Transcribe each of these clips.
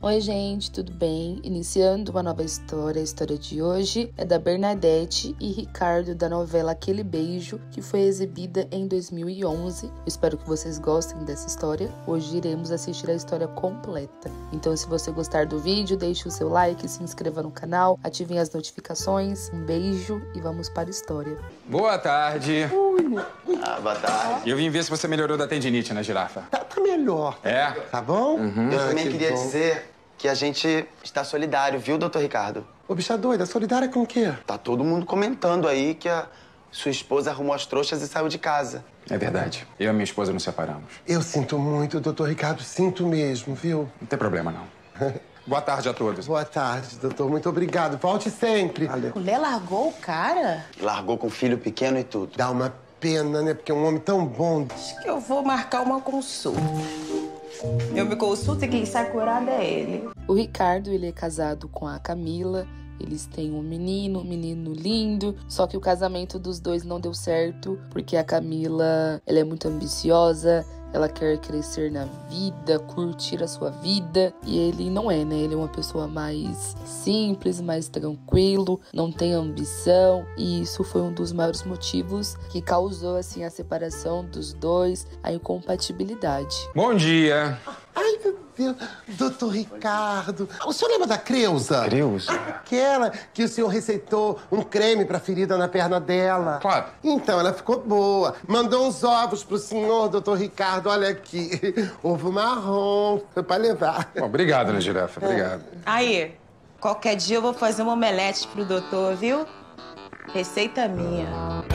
Oi gente, tudo bem? Iniciando uma nova história. A história de hoje é da Bernadette e Ricardo da novela Aquele Beijo, que foi exibida em 2011. Eu espero que vocês gostem dessa história. Hoje iremos assistir a história completa. Então se você gostar do vídeo, deixe o seu like, se inscreva no canal, ativem as notificações. Um beijo e vamos para a história. Boa tarde. Boa tarde. Eu vim ver se você melhorou da tendinite na girafa. Tá melhor. É? Tá bom? Eu também que queria bom. dizer que a gente está solidário, viu, doutor Ricardo? Ô, bicha doida, solidária com o quê? Tá todo mundo comentando aí que a sua esposa arrumou as trouxas e saiu de casa. É verdade. Eu e minha esposa nos separamos. Eu sinto muito, doutor Ricardo, sinto mesmo, viu? Não tem problema, não. Boa tarde a todos. Boa tarde, doutor. Muito obrigado. Volte sempre. Valeu. Mulher largou o cara? Largou com o filho pequeno e tudo. Dá uma pena, né? Porque é um homem tão bom. Acho que eu vou marcar uma consulta. Eu me consulto e quem sai curado é ele. O Ricardo, ele é casado com a Camila. Eles têm um menino lindo, só que o casamento dos dois não deu certo, porque a Camila, ela é muito ambiciosa, ela quer crescer na vida, curtir a sua vida, e ele não é, né? Ele é uma pessoa mais simples, mais tranquilo, não tem ambição, e isso foi um dos maiores motivos que causou, assim, a separação dos dois, a incompatibilidade. Bom dia. Ai, meu Deus. Doutor Ricardo. O senhor lembra da Creuza? Creuza? Aquela que o senhor receitou um creme pra ferida na perna dela. Claro. Então, ela ficou boa. Mandou uns ovos pro senhor, doutor Ricardo. Olha aqui. Ovo marrom. Foi pra levar. Bom, obrigado, né, girafa? Obrigado. Aí, qualquer dia eu vou fazer uma omelete pro doutor, viu? Receita minha.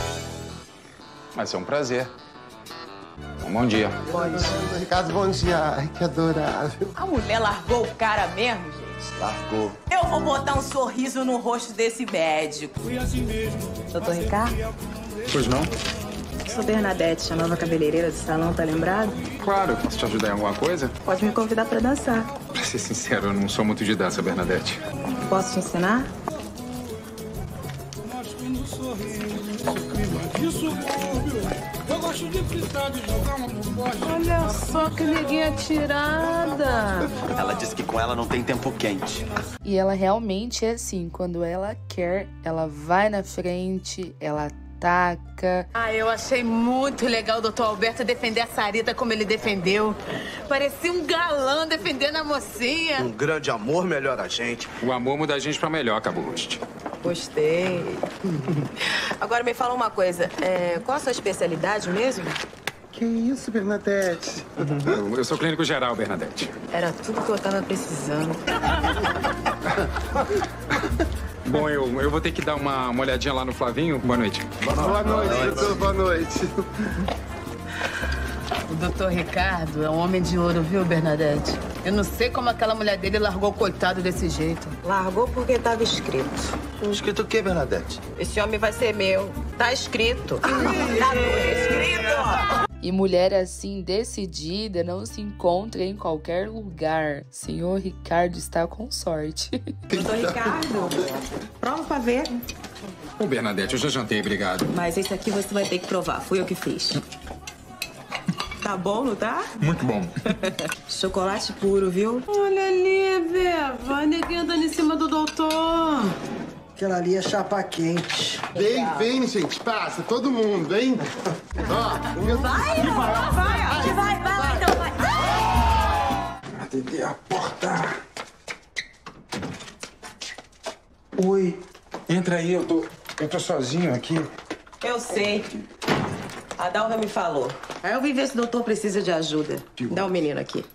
Vai ser um prazer. Bom dia. Doutor Ricardo, bom dia. Ai, que adorável. A mulher largou o cara mesmo, gente? Largou. Eu vou botar um sorriso no rosto desse médico. Doutor Ricardo? Pois não? Sou Bernadette, a nova cabeleireira do salão, tá lembrado? Claro. Posso te ajudar em alguma coisa? Pode me convidar pra dançar. Pra ser sincero, eu não sou muito de dança, Bernadette. Posso te ensinar? Olha só que neguinha tirada. Ela disse que com ela não tem tempo quente. E ela realmente é assim, quando ela quer, ela vai na frente, ela ataca. Ah, eu achei muito legal o doutor Alberto defender a Sarita como ele defendeu. Parecia um galã defendendo a mocinha. Um grande amor melhora a gente. O amor muda a gente pra melhor, Cabo Rosto. Gostei. Agora me fala uma coisa. Qual a sua especialidade mesmo? Que isso, Bernadette? Eu sou clínico geral, Bernadette. Era tudo que eu tava precisando. Bom, eu vou ter que dar uma olhadinha lá no Flavinho. Boa noite. Boa noite, doutor. Boa noite. O doutor Ricardo é um homem de ouro, viu, Bernadette? Eu não sei como aquela mulher dele largou o coitado desse jeito. Largou porque tava escrito. Escrito o quê, Bernadette? Esse homem vai ser meu. Tá escrito. Tá escrito! E mulher assim, decidida, não se encontra em qualquer lugar. Senhor Ricardo está com sorte. Doutor Ricardo, prova pra ver. Ô, Bernadette, eu já jantei, obrigado. Mas esse aqui você vai ter que provar. Fui eu que fiz. Tá bom, não tá? Muito bom. Chocolate puro, viu? Olha ali, Beva. A neguinha andando em cima do doutor. Aquela ali é chapa quente. Vem, gente. Passa, todo mundo, vem. Ó, Vai, então vai. Atender a porta. Oi. Entra aí, eu tô sozinho aqui. Eu sei. A Dalva me falou. Aí eu vim ver se o doutor precisa de ajuda. Dá o menino aqui.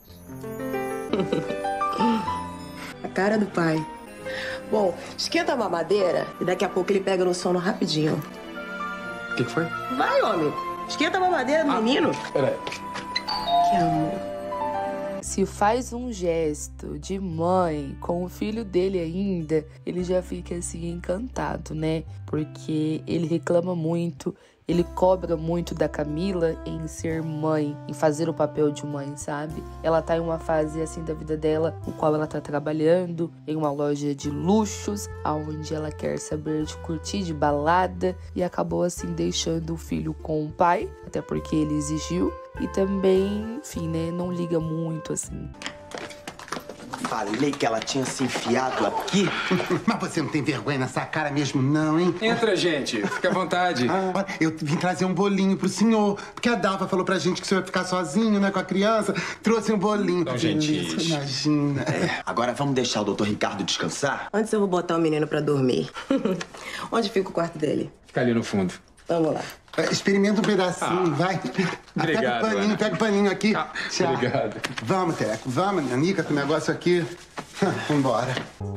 A cara do pai. Bom, esquenta a mamadeira e daqui a pouco ele pega no sono rapidinho. O que foi? Vai, homem. Esquenta a mamadeira do menino. Peraí. Que amor. Se faz um gesto de mãe com o filho dele ainda, ele já fica assim encantado, né? Porque ele reclama muito, ele cobra muito da Camila em ser mãe, em fazer o papel de mãe, sabe? Ela tá em uma fase assim da vida dela, no qual ela tá trabalhando em uma loja de luxos, onde ela quer saber de curtir, de balada, e acabou assim deixando o filho com o pai, até porque ele exigiu, e também, enfim, né, não liga muito assim. falei que ela tinha se enfiado aqui? Mas você não tem vergonha nessa cara mesmo, não, hein? Entra, gente. Fica à vontade. Olha, eu vim trazer um bolinho pro senhor, porque a Dalva falou pra gente que o senhor ia ficar sozinho, né, com a criança. Trouxe um bolinho. Tão gentis. Imagina. Agora vamos deixar o doutor Ricardo descansar? Antes eu vou botar o menino pra dormir. Onde fica o quarto dele? Fica ali no fundo. Vamos lá. Experimenta um pedacinho, vai. Obrigado, Pega o paninho aqui. Tchau. Obrigado. Vamos, Teco. Vamos, Nanica, com o negócio aqui. Vambora.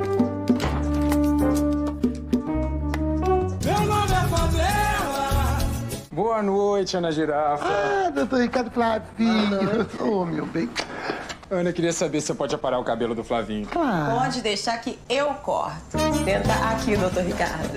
Boa noite, Ana Girafa. Ah, doutor Ricardo Flavinho. Oh, meu bem. Ana, eu queria saber se você pode aparar o cabelo do Flavinho. Pode deixar que eu corto. Senta aqui, doutor Ricardo.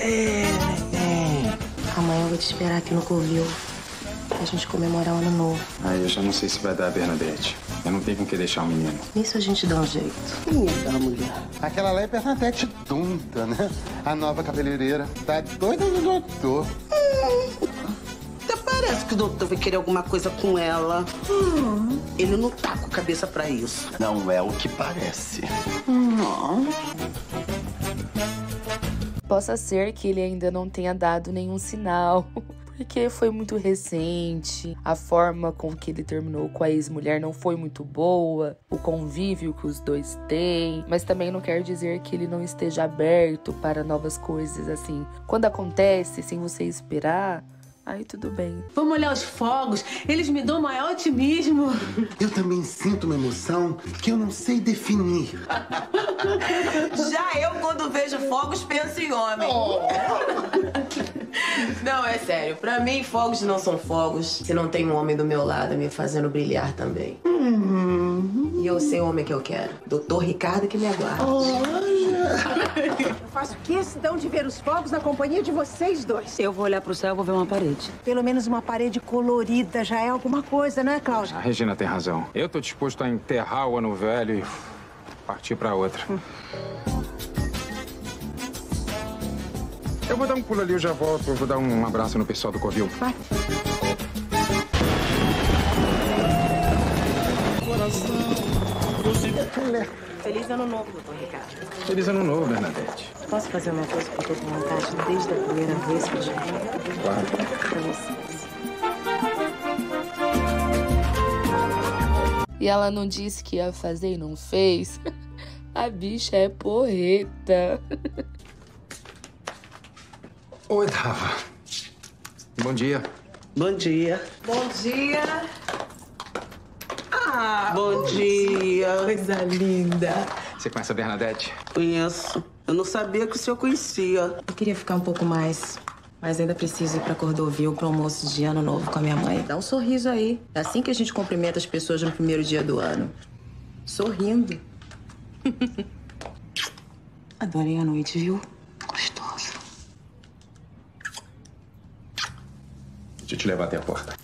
Amanhã eu vou te esperar aqui no Covil pra gente comemorar o ano novo. Aí eu já não sei se vai dar a Bernadette. Eu não tenho com que deixar o menino. Nisso a gente dá um jeito. Linda mulher. Aquela lá é Bernadette Dunda, né? A nova cabeleireira. Tá doida do doutor. Até parece que o doutor vai querer alguma coisa com ela. Ele não tá com cabeça pra isso. Não é o que parece. Possa ser que ele ainda não tenha dado nenhum sinal, porque foi muito recente, a forma com que ele terminou com a ex-mulher não foi muito boa, o convívio que os dois têm, mas também não quer dizer que ele não esteja aberto para novas coisas, assim. Quando acontece, sem você esperar, aí tudo bem. Vamos olhar os fogos, eles me dão maior otimismo. Eu também sinto uma emoção que eu não sei definir. Já eu, quando vejo fogos, penso em homem. Não, é sério. Pra mim, fogos não são fogos se não tem um homem do meu lado me fazendo brilhar também. E eu sei o homem que eu quero. Doutor Ricardo que me aguarda. Eu faço questão de ver os fogos na companhia de vocês dois. Eu vou olhar pro céu e vou ver uma parede. Pelo menos uma parede colorida já é alguma coisa, né, Cláudia? A Regina tem razão. Eu tô disposto a enterrar o ano velho e partir pra outra. Eu vou dar um pulo ali, eu já volto. Eu vou dar um abraço no pessoal do Covil. Vai. Feliz ano novo, doutor Ricardo. Feliz ano novo, Bernadette. Posso fazer uma coisa que eu tô com vontade desde a primeira vez que eu te vi? Claro. Com licença. E ela não disse que ia fazer e não fez. A bicha é porreta. Oi, Dava. Bom dia. Bom dia. Bom dia. Bom dia. Coisa linda. Você conhece a Bernadette? Conheço. Eu não sabia que o senhor conhecia. Eu queria ficar um pouco mais, mas ainda preciso ir pra Cordovil pro almoço de ano novo com a minha mãe. Dá um sorriso aí. É assim que a gente cumprimenta as pessoas no primeiro dia do ano. Sorrindo. Adorei a noite, viu? Gostosa. Deixa eu te levar até a porta.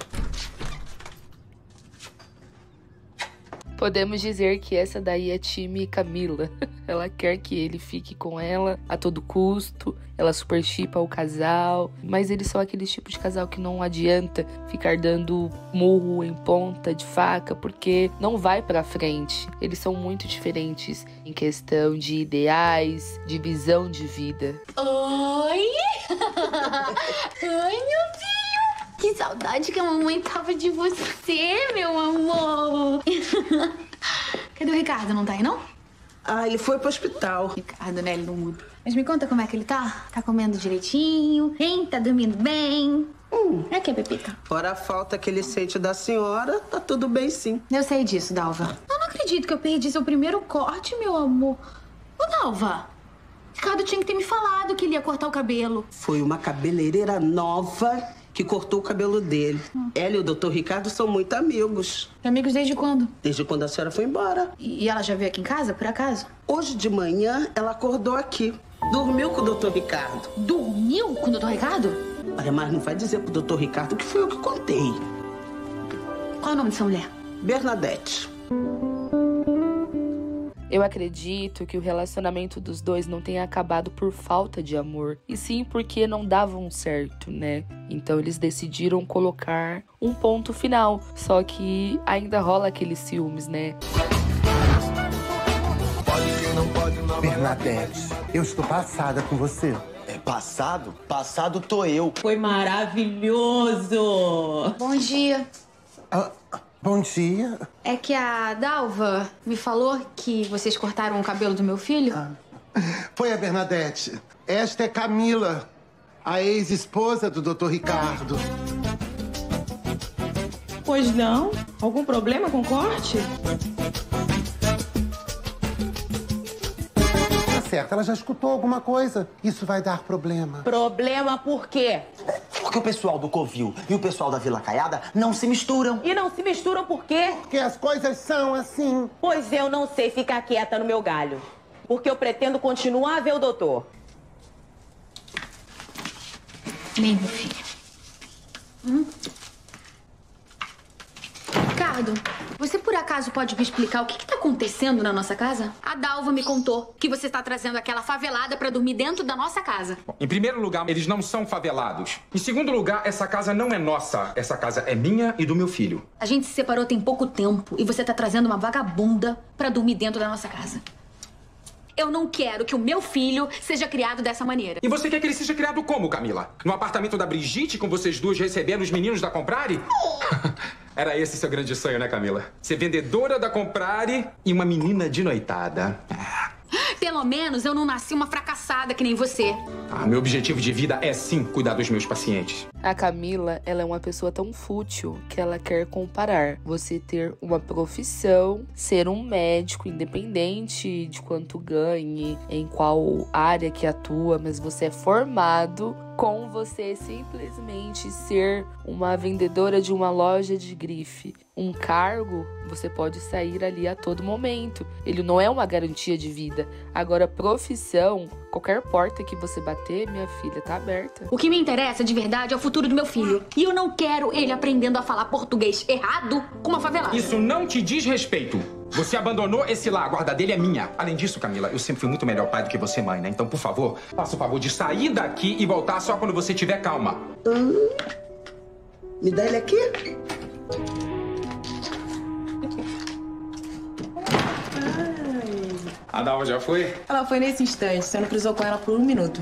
Podemos dizer que essa daí é time Camila. Ela quer que ele fique com ela a todo custo. Ela super shippa o casal. Mas eles são aquele tipo de casal que não adianta ficar dando murro em ponta de faca, porque não vai pra frente. Eles são muito diferentes em questão de ideais, de visão de vida. Oi! Oi, meu filho! Que saudade que a mamãe tava de você, meu amor! Cadê o Ricardo? Não tá aí, não? Ah, ele foi pro hospital. Ricardo, né? Ele não muda. Mas me conta como é que ele tá? Tá comendo direitinho? Hein? Tá dormindo bem? É que é, Pepita? Fora a falta que ele sente da senhora, tá tudo bem sim. Eu sei disso, Dalva. Eu não acredito que eu perdi seu primeiro corte, meu amor. Ô, Dalva, Ricardo tinha que ter me falado que ele ia cortar o cabelo. Foi uma cabeleireira nova que cortou o cabelo dele. Ela e o doutor Ricardo são muito amigos. Amigos desde quando? Desde quando a senhora foi embora. E ela já veio aqui em casa, por acaso? Hoje de manhã, ela acordou aqui. Dormiu com o doutor Ricardo. Dormiu com o doutor Ricardo? Olha, mas não vai dizer pro doutor Ricardo que foi eu que contei. Qual é o nome dessa mulher? Bernadette. Eu acredito que o relacionamento dos dois não tenha acabado por falta de amor, e sim porque não davam certo, né? Então eles decidiram colocar um ponto final, só que ainda rola aqueles ciúmes, né? Bernadette, eu estou passada com você. É passado? Passado tô eu. Foi maravilhoso! Bom dia. Bom dia. É que a Dalva me falou que vocês cortaram o cabelo do meu filho. Foi a Bernadette. Esta é Camila, a ex-esposa do Dr. Ricardo. Pois não? Algum problema com o corte? Tá certo, ela já escutou alguma coisa. Isso vai dar problema. Problema por quê? Porque o pessoal do Covil e o pessoal da Vila Caiada não se misturam. E não se misturam por quê? Porque as coisas são assim. Pois eu não sei ficar quieta no meu galho. Porque eu pretendo continuar a ver o doutor. Vem, meu filho. Ricardo, você por acaso pode me explicar o que tá acontecendo na nossa casa? A Dalva me contou que você tá trazendo aquela favelada pra dormir dentro da nossa casa. Bom, em primeiro lugar, eles não são favelados. Em segundo lugar, essa casa não é nossa. Essa casa é minha e do meu filho. A gente se separou tem pouco tempo e você tá trazendo uma vagabunda pra dormir dentro da nossa casa. Eu não quero que o meu filho seja criado dessa maneira. E você quer que ele seja criado como, Camila? No apartamento da Brigitte, com vocês duas recebendo os meninos da Comprare? Era esse seu grande sonho, né, Camila? Ser vendedora da Comprare e uma menina de noitada. Pelo menos eu não nasci uma fracassada que nem você. Meu objetivo de vida é, sim, cuidar dos meus pacientes. A Camila, ela é uma pessoa tão fútil que ela quer comparar você ter uma profissão, ser um médico independente de quanto ganhe, em qual área que atua, mas você é formado, com você simplesmente ser uma vendedora de uma loja de grife. Um cargo, você pode sair ali a todo momento. Ele não é uma garantia de vida. Agora, profissão, qualquer porta que você bater, minha filha, tá aberta. O que me interessa de verdade é o futuro do meu filho. E eu não quero ele aprendendo a falar português errado com uma favelada. Isso não te diz respeito. Você abandonou esse lar, a guarda dele é minha. Além disso, Camila, eu sempre fui muito melhor pai do que você, mãe, né? Então, por favor, faça o favor de sair daqui e voltar só quando você tiver calma. Me dá ele aqui? A Dalva já foi? Ela foi nesse instante. Você não cruzou com ela por 1 minuto.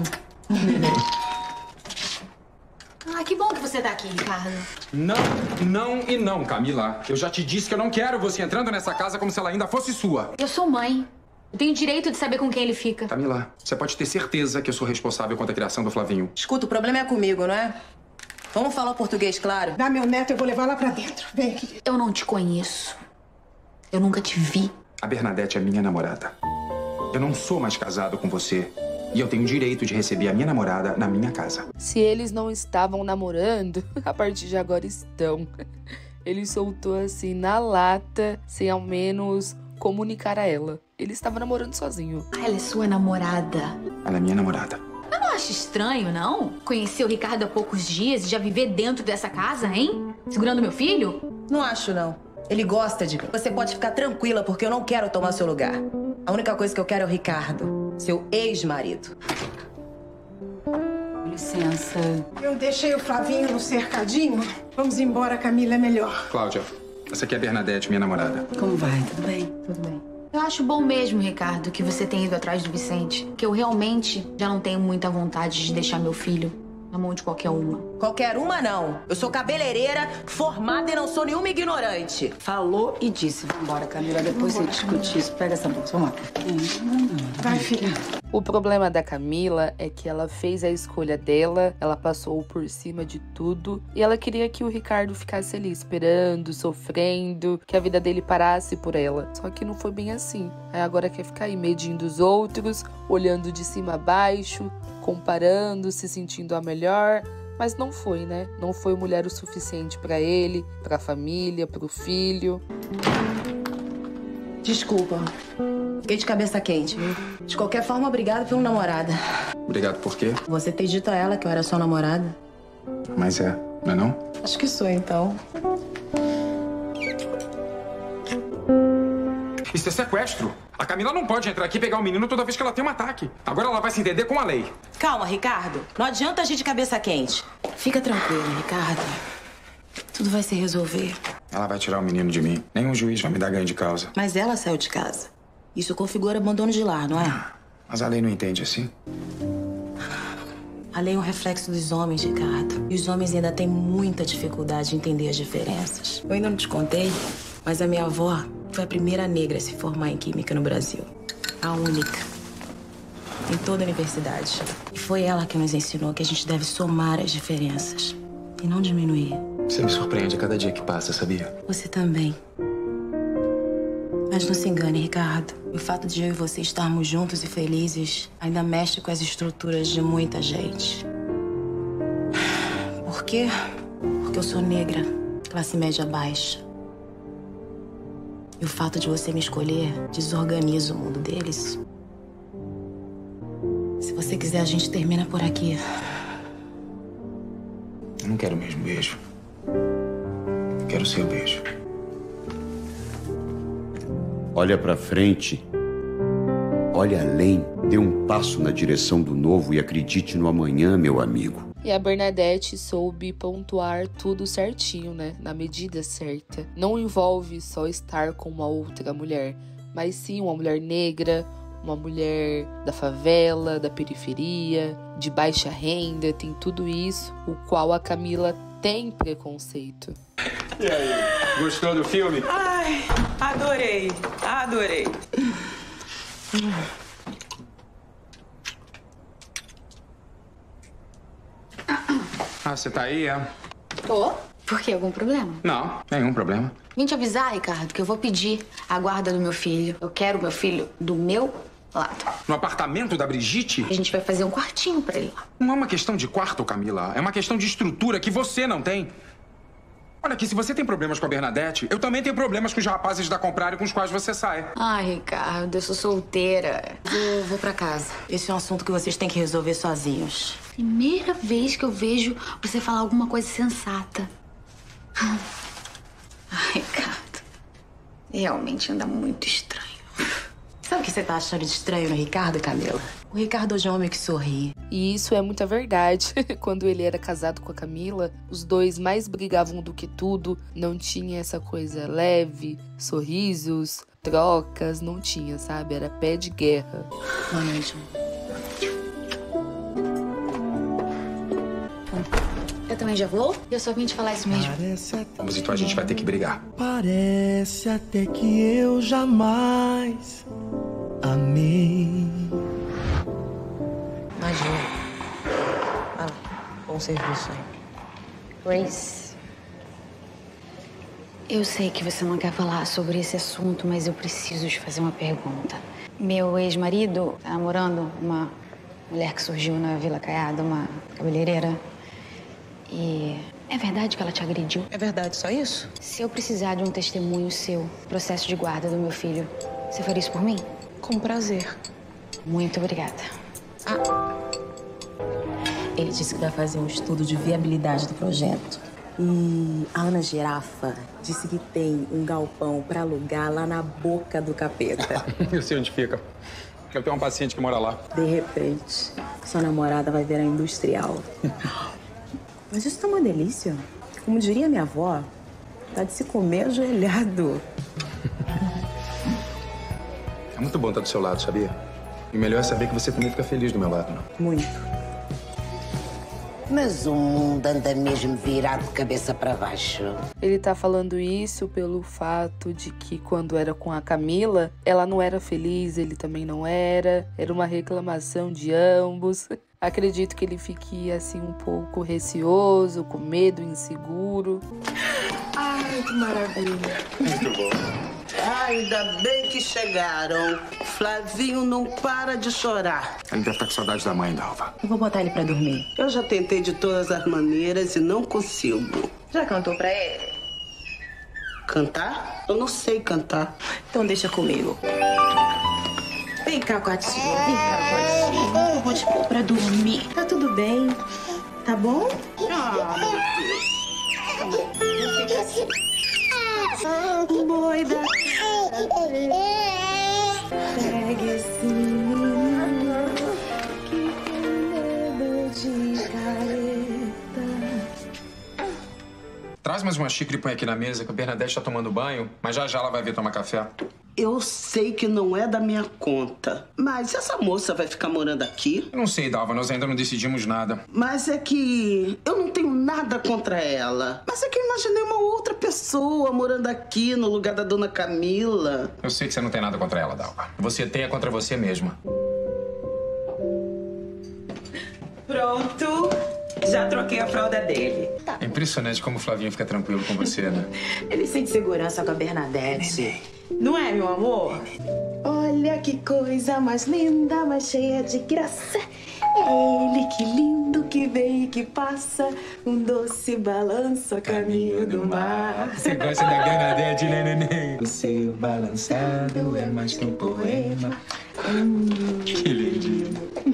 Que bom que você tá aqui, Ricardo. Não, Camila. Eu já te disse que eu não quero você entrando nessa casa como se ela ainda fosse sua. Eu sou mãe. Eu tenho direito de saber com quem ele fica. Camila, você pode ter certeza que eu sou responsável quanto à criação do Flavinho. Escuta, o problema é comigo, não é? Vamos falar português, claro? Dá meu neto, eu vou levar lá pra dentro. Vem aqui. Eu não te conheço. Eu nunca te vi. A Bernadette é minha namorada. Eu não sou mais casado com você. E eu tenho o direito de receber a minha namorada na minha casa. Se eles não estavam namorando, a partir de agora estão. Ele soltou assim na lata, sem ao menos comunicar a ela. Ele estava namorando sozinho. Ela é sua namorada. Ela é minha namorada. Eu não acho estranho, não? Conhecer o Ricardo há poucos dias e já viver dentro dessa casa, hein? Segurando meu filho? Não acho, não. Ele gosta de mim. Você pode ficar tranquila, porque eu não quero tomar seu lugar. A única coisa que eu quero é o Ricardo, seu ex-marido. Com licença. Eu deixei o Flavinho no cercadinho. Vamos embora, Camila, é melhor. Cláudia, essa aqui é a Bernadette, minha namorada. Como vai? Tudo bem? Tudo bem. Eu acho bom mesmo, Ricardo, que você tenha ido atrás do Vicente. Que eu realmente já não tenho muita vontade de deixar meu filho na mão de qualquer uma. Qualquer uma, não. Eu sou cabeleireira, formada e não sou nenhuma ignorante. Falou e disse. Vambora, Camila. Depois você discute isso. Pega essa bolsa. Vamos lá. Vai, filha. O problema da Camila é que ela fez a escolha dela, ela passou por cima de tudo e ela queria que o Ricardo ficasse ali esperando, sofrendo, que a vida dele parasse por ela. Só que não foi bem assim. Aí agora quer ficar aí medindo os outros, olhando de cima a baixo, comparando, se sentindo a melhor. Mas não foi, né? Não foi mulher o suficiente pra ele, pra família, pro filho. Desculpa. Fiquei de cabeça quente, viu? De qualquer forma, obrigado pelo namorada. Obrigado por quê? Você ter dito a ela que eu era sua namorada. Mas é, não é não? Acho que sou, então. Isso é sequestro. A Camila não pode entrar aqui e pegar o menino toda vez que ela tem um ataque. Agora ela vai se entender com a lei. Calma, Ricardo. Não adianta agir de cabeça quente. Fica tranquilo, Ricardo. Tudo vai se resolver. Ela vai tirar o menino de mim. Nenhum juiz vai me dar ganho de causa. Mas ela saiu de casa. Isso configura abandono de lar, não é? Mas a lei não entende assim? A lei é um reflexo dos homens, Ricardo. E os homens ainda têm muita dificuldade em entender as diferenças. Eu ainda não te contei, mas a minha avó foi a primeira negra a se formar em química no Brasil. A única. Em toda a universidade. E foi ela que nos ensinou que a gente deve somar as diferenças e não diminuir. Você me surpreende a cada dia que passa, sabia? Você também. Mas não se engane, Ricardo. O fato de eu e você estarmos juntos e felizes ainda mexe com as estruturas de muita gente. Por quê? Porque eu sou negra, classe média baixa. E o fato de você me escolher desorganiza o mundo deles. Se você quiser, a gente termina por aqui. Eu não quero o mesmo beijo. Eu quero o seu beijo. Olha pra frente. Olha além. Dê um passo na direção do novo e acredite no amanhã, meu amigo. E a Bernadette soube pontuar tudo certinho, né? Na medida certa. Não envolve só estar com uma outra mulher, mas sim uma mulher negra, uma mulher da favela, da periferia, de baixa renda, tem tudo isso, o qual a Camila tem preconceito. E aí, gostou do filme? Ai, adorei, adorei. Ah, você tá aí, é? Tô. Por quê? Algum problema? Não, nenhum problema. Vim te avisar, Ricardo, que eu vou pedir a guarda do meu filho. Eu quero meu filho do meu lado. No apartamento da Brigitte? A gente vai fazer um quartinho pra ele lá. Não é uma questão de quarto, Camila. É uma questão de estrutura que você não tem. Olha aqui, se você tem problemas com a Bernadette, eu também tenho problemas com os rapazes da Comprário com os quais você sai. Ai, Ricardo, eu sou solteira. Vou pra casa. Esse é um assunto que vocês têm que resolver sozinhos. Primeira vez que eu vejo você falar alguma coisa sensata. Ai, Ricardo, realmente anda muito estranho. Sabe o que você tá achando de estranho no Ricardo, Camila? O Ricardo hoje é um homem que sorri. E isso é muita verdade. Quando ele era casado com a Camila, os dois mais brigavam do que tudo. Não tinha essa coisa leve, sorrisos, trocas, não tinha, sabe? Era pé de guerra. Eu também já vou? Eu só vim te falar isso mesmo. Mas então a gente vai ter que brigar. Parece até que eu jamais amei. Imagina. Ah, bom serviço aí. Grace, eu sei que você não quer falar sobre esse assunto, mas eu preciso te fazer uma pergunta. Meu ex-marido tá namorando uma mulher que surgiu na Vila Caiada, uma cabeleireira. E é verdade que ela te agrediu? É verdade, só isso? Se eu precisar de um testemunho seu, processo de guarda do meu filho, você faria isso por mim? Com prazer. Muito obrigada. Ele disse que vai fazer um estudo de viabilidade do projeto. E a Ana Girafa disse que tem um galpão pra alugar lá na boca do capeta. Eu sei onde fica. Eu tenho um paciente que mora lá. De repente, sua namorada vai virar industrial. Mas isso tá uma delícia. Como diria minha avó, tá de se comer ajoelhado. É muito bom estar do seu lado, sabia? E o melhor é saber que você também fica feliz do meu lado, não? Muito. Mas o mundo anda mesmo virado de cabeça para baixo. Ele tá falando isso pelo fato de que quando era com a Camila, ela não era feliz, ele também não era. Era uma reclamação de ambos. Acredito que ele fique assim um pouco receoso, com medo, inseguro. Ai, que maravilha. Muito bom. Ainda bem que chegaram. Flavinho não para de chorar. Ele deve estar com saudade da mãe, Dalva. Eu vou botar ele pra dormir. Eu já tentei de todas as maneiras e não consigo. Já cantou pra ele? Cantar? Eu não sei cantar. Então deixa comigo. Vem cá, Cotinha. Vem cá, Cotinha. Eu vou te pôr pra dormir. Tá tudo bem? Tá bom? Fica assim. Boi da... Pegue esse menino que tem medo de careta. Traz mais uma xícara e põe aqui na mesa, que a Bernadette tá tomando banho, mas já já ela vai vir tomar café. Eu sei que não é da minha conta, mas essa moça vai ficar morando aqui? Eu não sei, Dalva, nós ainda não decidimos nada. Mas é que eu não tenho nada contra ela. Mas é que eu imaginei uma outra pessoa morando aqui no lugar da dona Camila. Eu sei que você não tem nada contra ela, Dalva. Você tem é contra você mesma. Pronto. Já troquei a fralda dele. É impressionante como o Flavinho fica tranquilo com você, né? Ele sente segurança com a Bernadette. Não é, meu amor? Olha que coisa mais linda, mais cheia de graça. Ele, que lindo, que vem e que passa. Um doce balanço a caminho do mar. Você gosta da Bernadette, né, neném? O seu balançado é mais que um poema. Que lindinho.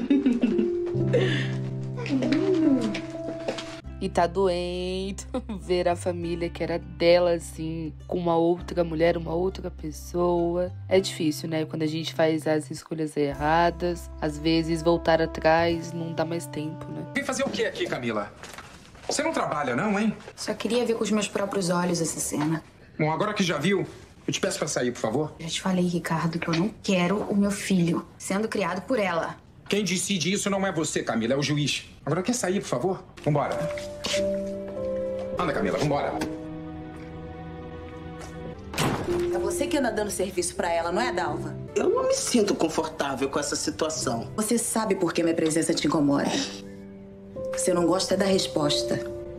E tá doendo ver a família que era dela, assim, com uma outra mulher, uma outra pessoa. É difícil, né? Quando a gente faz as escolhas erradas, às vezes voltar atrás não dá mais tempo, né? Vem fazer o que aqui, Camila? Você não trabalha, não, hein? Só queria ver com os meus próprios olhos essa cena. Bom, agora que já viu, eu te peço pra sair, por favor. Já te falei, Ricardo, que eu não quero o meu filho sendo criado por ela. Quem decide isso não é você, Camila, é o juiz. Agora quer sair, por favor? Vambora. Anda, Camila, vambora. É você que anda dando serviço pra ela, não é, Dalva? Eu não me sinto confortável com essa situação. Você sabe por que minha presença te incomoda. Você não gosta da resposta.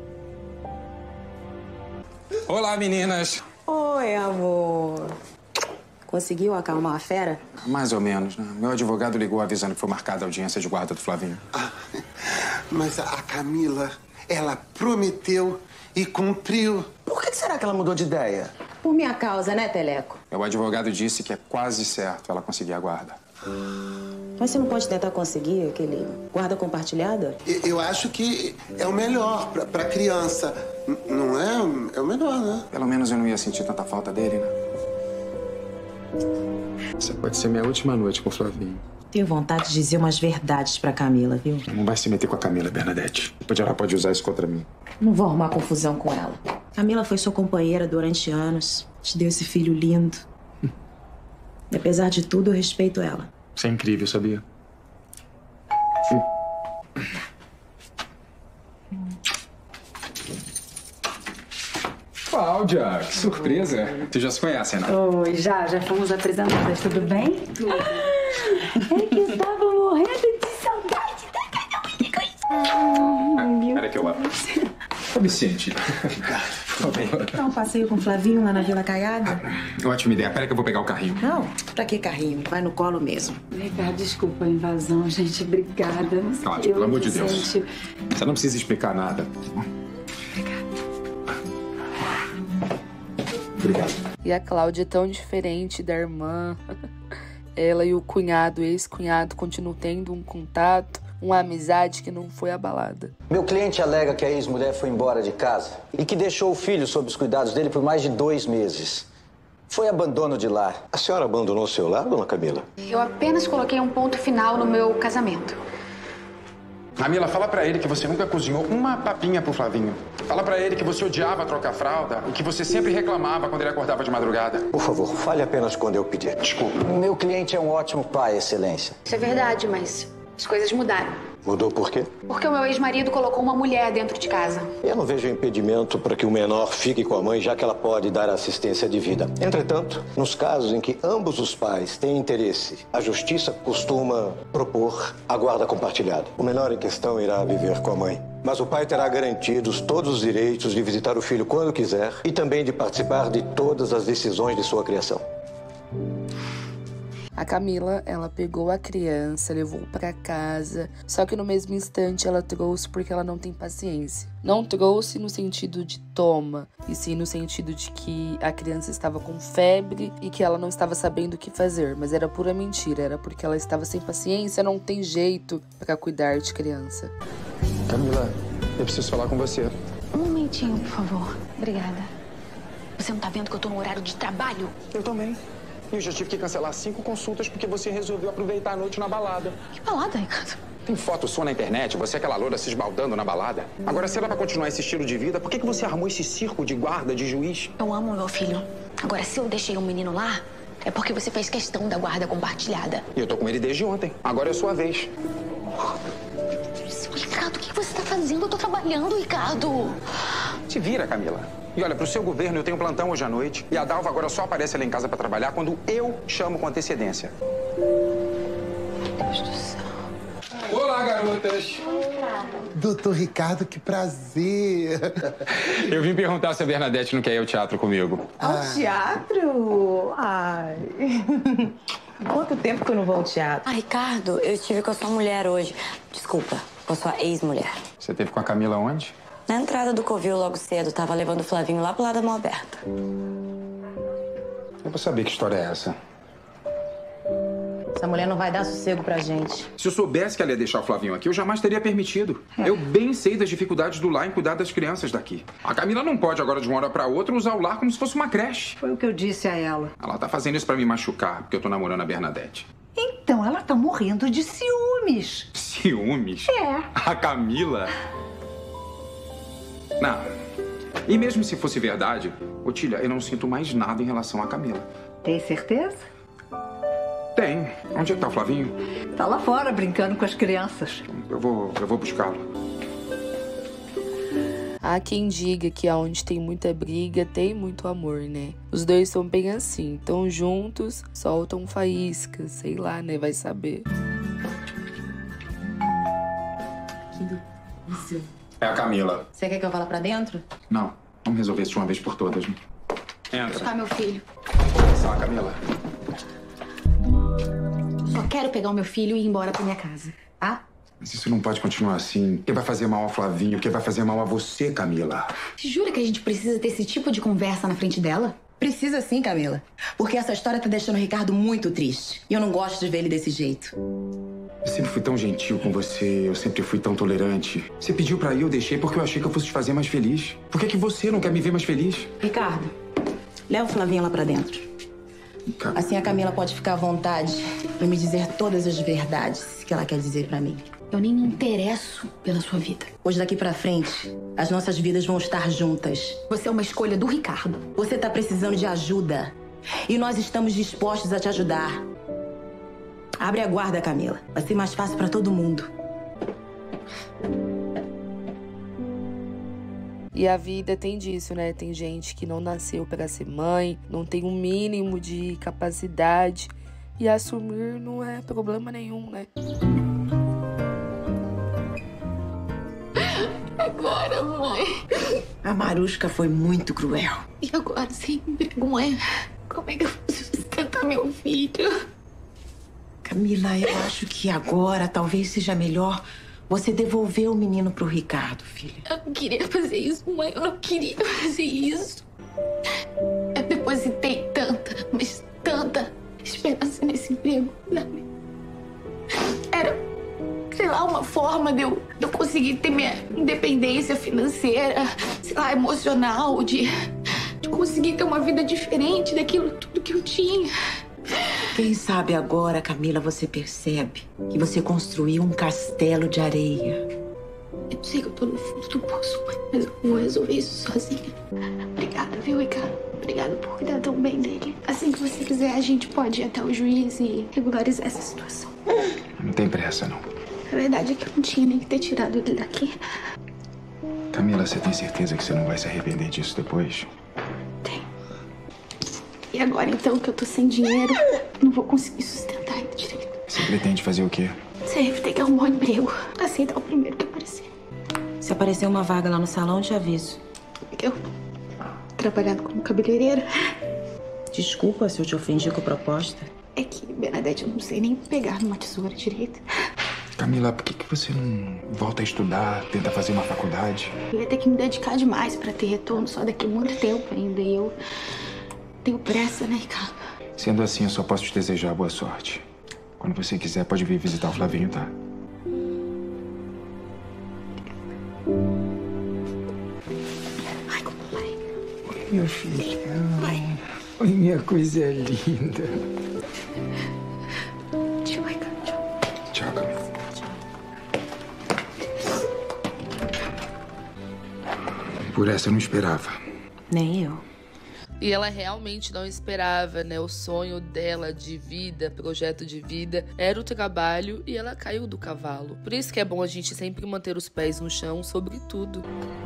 Olá, meninas. Oi, amor. Conseguiu acalmar a fera? Mais ou menos, né? Meu advogado ligou avisando que foi marcada a audiência de guarda do Flavinho. Mas a Camila, ela prometeu e cumpriu. Por que será que ela mudou de ideia? Por minha causa, né, Teleco? Meu advogado disse que é quase certo ela conseguir a guarda. Mas você não pode tentar conseguir aquele guarda compartilhada? Eu acho que é o melhor pra criança. Não é? É o melhor, né? Pelo menos eu não ia sentir tanta falta dele, né? Essa pode ser minha última noite com o Flavinho. Tenho vontade de dizer umas verdades pra Camila, viu? Não vai se meter com a Camila, Bernadette. Depois ela pode usar isso contra mim. Não vou arrumar confusão com ela. Camila foi sua companheira durante anos. Te deu esse filho lindo. E apesar de tudo, eu respeito ela. Isso é incrível, sabia? Cláudia, que surpresa. Vocês já se conhecem, né? Oi, já fomos apresentadas, tudo bem? Tudo. É que eu tava morrendo de saudade da Camila. Peraí que eu abro. Ô, Vicente. Por favor. Dá um passeio com o Flavinho lá na Vila Caiada? Ótima ideia. Peraí que eu vou pegar o carrinho. Não, pra que carrinho? Vai no colo mesmo. Ricardo, desculpa a invasão, gente. Obrigada. Cláudia, pelo amor de Deus. Você não precisa explicar nada. Obrigado. E a Cláudia é tão diferente da irmã. Ela e o cunhado, ex-cunhado, continuam tendo um contato, uma amizade que não foi abalada. Meu cliente alega que a ex-mulher foi embora de casa e que deixou o filho sob os cuidados dele por mais de 2 meses. Foi abandono de lar. A senhora abandonou seu lar, dona Camila? Eu apenas coloquei um ponto final no meu casamento. Camila, fala pra ele que você nunca cozinhou uma papinha pro Flavinho. Fala pra ele que você odiava trocar fralda e que você sempre reclamava quando ele acordava de madrugada. Por favor, fale apenas quando eu pedir. Desculpa. Meu cliente é um ótimo pai, excelência. Isso é verdade, mas as coisas mudaram. Mudou por quê? Porque o meu ex-marido colocou uma mulher dentro de casa. Eu não vejo impedimento para que o menor fique com a mãe, já que ela pode dar assistência de vida. Entretanto, nos casos em que ambos os pais têm interesse, a justiça costuma propor a guarda compartilhada. O menor em questão irá viver com a mãe, mas o pai terá garantidos todos os direitos de visitar o filho quando quiser e também de participar de todas as decisões de sua criação. A Camila, ela pegou a criança, levou pra casa, só que no mesmo instante ela trouxe porque ela não tem paciência. Não trouxe no sentido de toma, e sim no sentido de que a criança estava com febre e que ela não estava sabendo o que fazer, mas era pura mentira, era porque ela estava sem paciência, não tem jeito pra cuidar de criança. Camila, eu preciso falar com você. Um momentinho, por favor. Obrigada. Você não tá vendo que eu tô no horário de trabalho? Eu também. E eu já tive que cancelar 5 consultas porque você resolveu aproveitar a noite na balada. Que balada, Ricardo? Tem foto sua na internet, você é aquela loura se esbaldando na balada. Agora, se era pra continuar esse estilo de vida, por que você arrumou esse circo de guarda, de juiz? Eu amo meu filho. Agora, se eu deixei um menino lá, É porque você fez questão da guarda compartilhada. E eu tô com ele desde ontem. Agora é a sua vez. Ricardo, o que você tá fazendo? Eu tô trabalhando, Ricardo. Se vira, Camila. E olha, pro seu governo eu tenho plantão hoje à noite. E a Dalva agora só aparece lá em casa pra trabalhar quando eu chamo com antecedência. Meu Deus do céu. Olá, garotas. Doutor Ricardo, que prazer. Eu vim perguntar se a Bernadette não quer ir ao teatro comigo. Ao teatro? Ai. Quanto tempo que eu não vou ao teatro? Ah, Ricardo, eu estive com a sua mulher hoje. Desculpa, com a sua ex-mulher. Você esteve com a Camila onde? Na entrada do Covil, logo cedo. Tava levando o Flavinho lá pro lado da mão aberta. Eu vou saber que história é essa. Essa mulher não vai dar sossego pra gente. Se eu soubesse que ela ia deixar o Flavinho aqui, eu jamais teria permitido. Eu bem sei das dificuldades do lar em cuidar das crianças daqui. A Camila não pode agora, de uma hora pra outra, usar o lar como se fosse uma creche. Foi o que eu disse a ela. Ela tá fazendo isso pra me machucar, porque eu tô namorando a Bernadette. Então, ela tá morrendo de ciúmes. Ciúmes? É. A Camila? Não. E mesmo se fosse verdade, Otília, eu não sinto mais nada em relação à Camila. Tem certeza? Tem. Onde é que tá o Flavinho? Tá lá fora, brincando com as crianças. Eu vou buscá-lo. Há quem diga que aonde tem muita briga, tem muito amor, né? Os dois são bem assim, tão juntos, soltam faíscas, sei lá, né? Vai saber. Isso. É a Camila. Você quer que eu vá lá pra dentro? Não. Vamos resolver isso de uma vez por todas. Né? Entra. Buscar meu filho. Só, Camila. Só quero pegar o meu filho e ir embora pra minha casa, tá? Mas isso não pode continuar assim. Porque vai fazer mal ao Flavinho, porque vai fazer mal a você, Camila. Você jura que a gente precisa ter esse tipo de conversa na frente dela? Precisa sim, Camila. Porque essa história tá deixando o Ricardo muito triste. E eu não gosto de ver ele desse jeito. Eu sempre fui tão gentil com você, eu sempre fui tão tolerante. Você pediu pra ir, eu deixei porque eu achei que eu fosse te fazer mais feliz. Por que você não quer me ver mais feliz? Ricardo, leva o Flavinho lá pra dentro. Assim a Camila pode ficar à vontade pra me dizer todas as verdades que ela quer dizer pra mim. Eu nem me interesso pela sua vida. Hoje daqui pra frente, as nossas vidas vão estar juntas. Você é uma escolha do Ricardo. Você tá precisando de ajuda. E nós estamos dispostos a te ajudar. Abre a guarda, Camila. Vai ser mais fácil pra todo mundo. E a vida tem disso, né? Tem gente que não nasceu para ser mãe, não tem um mínimo de capacidade. E assumir não é problema nenhum, né? Agora, mãe. A Marushka foi muito cruel. E agora, sem vergonha, como é que eu vou sustentar meu filho? Camila, eu acho que agora talvez seja melhor você devolver o menino pro Ricardo, filha. Eu não queria fazer isso, mãe. Eu não queria fazer isso. Eu depositei tanta, mas tanta esperança nesse emprego, sabe? Era, sei lá, uma forma de eu conseguir ter minha independência financeira, sei lá, emocional, de conseguir ter uma vida diferente daquilo tudo que eu tinha. Quem sabe agora, Camila, você percebe que você construiu um castelo de areia. Eu sei que eu tô no fundo do poço, mãe, mas eu vou resolver isso sozinha. Obrigada, viu, Ricardo? Obrigada por cuidar tão bem dele. Assim que você quiser, a gente pode ir até o juiz e regularizar essa situação. Não tem pressa, não. A verdade é que eu não tinha nem que ter tirado ele daqui. Camila, você tem certeza que você não vai se arrepender disso depois? E agora, então, que eu tô sem dinheiro, não vou conseguir sustentar ele direito. Você pretende fazer o quê? Você vai ter que arrumar um emprego. Aceitar o primeiro que aparecer. Se aparecer uma vaga lá no salão, eu te aviso. Eu? Trabalhando como cabeleireira? Desculpa se eu te ofendi com a proposta. É que, Bernadette, eu não sei nem pegar numa tesoura direito. Camila, por que você não volta a estudar, tenta fazer uma faculdade? Eu ia ter que me dedicar demais pra ter retorno só daqui a muito tempo ainda. E eu tenho pressa, né, Ricardo? Sendo assim, eu só posso te desejar boa sorte. Quando você quiser, pode vir visitar o Flavinho, tá? Ai, como vai? Oi, meu filho. Oi, minha coisa linda. Tchau, Ricardo. Tchau, Camila. Por essa eu não esperava. Nem eu. E ela realmente não esperava, né? O sonho dela de vida, projeto de vida, era o trabalho e ela caiu do cavalo. Por isso que é bom a gente sempre manter os pés no chão sobre tudo.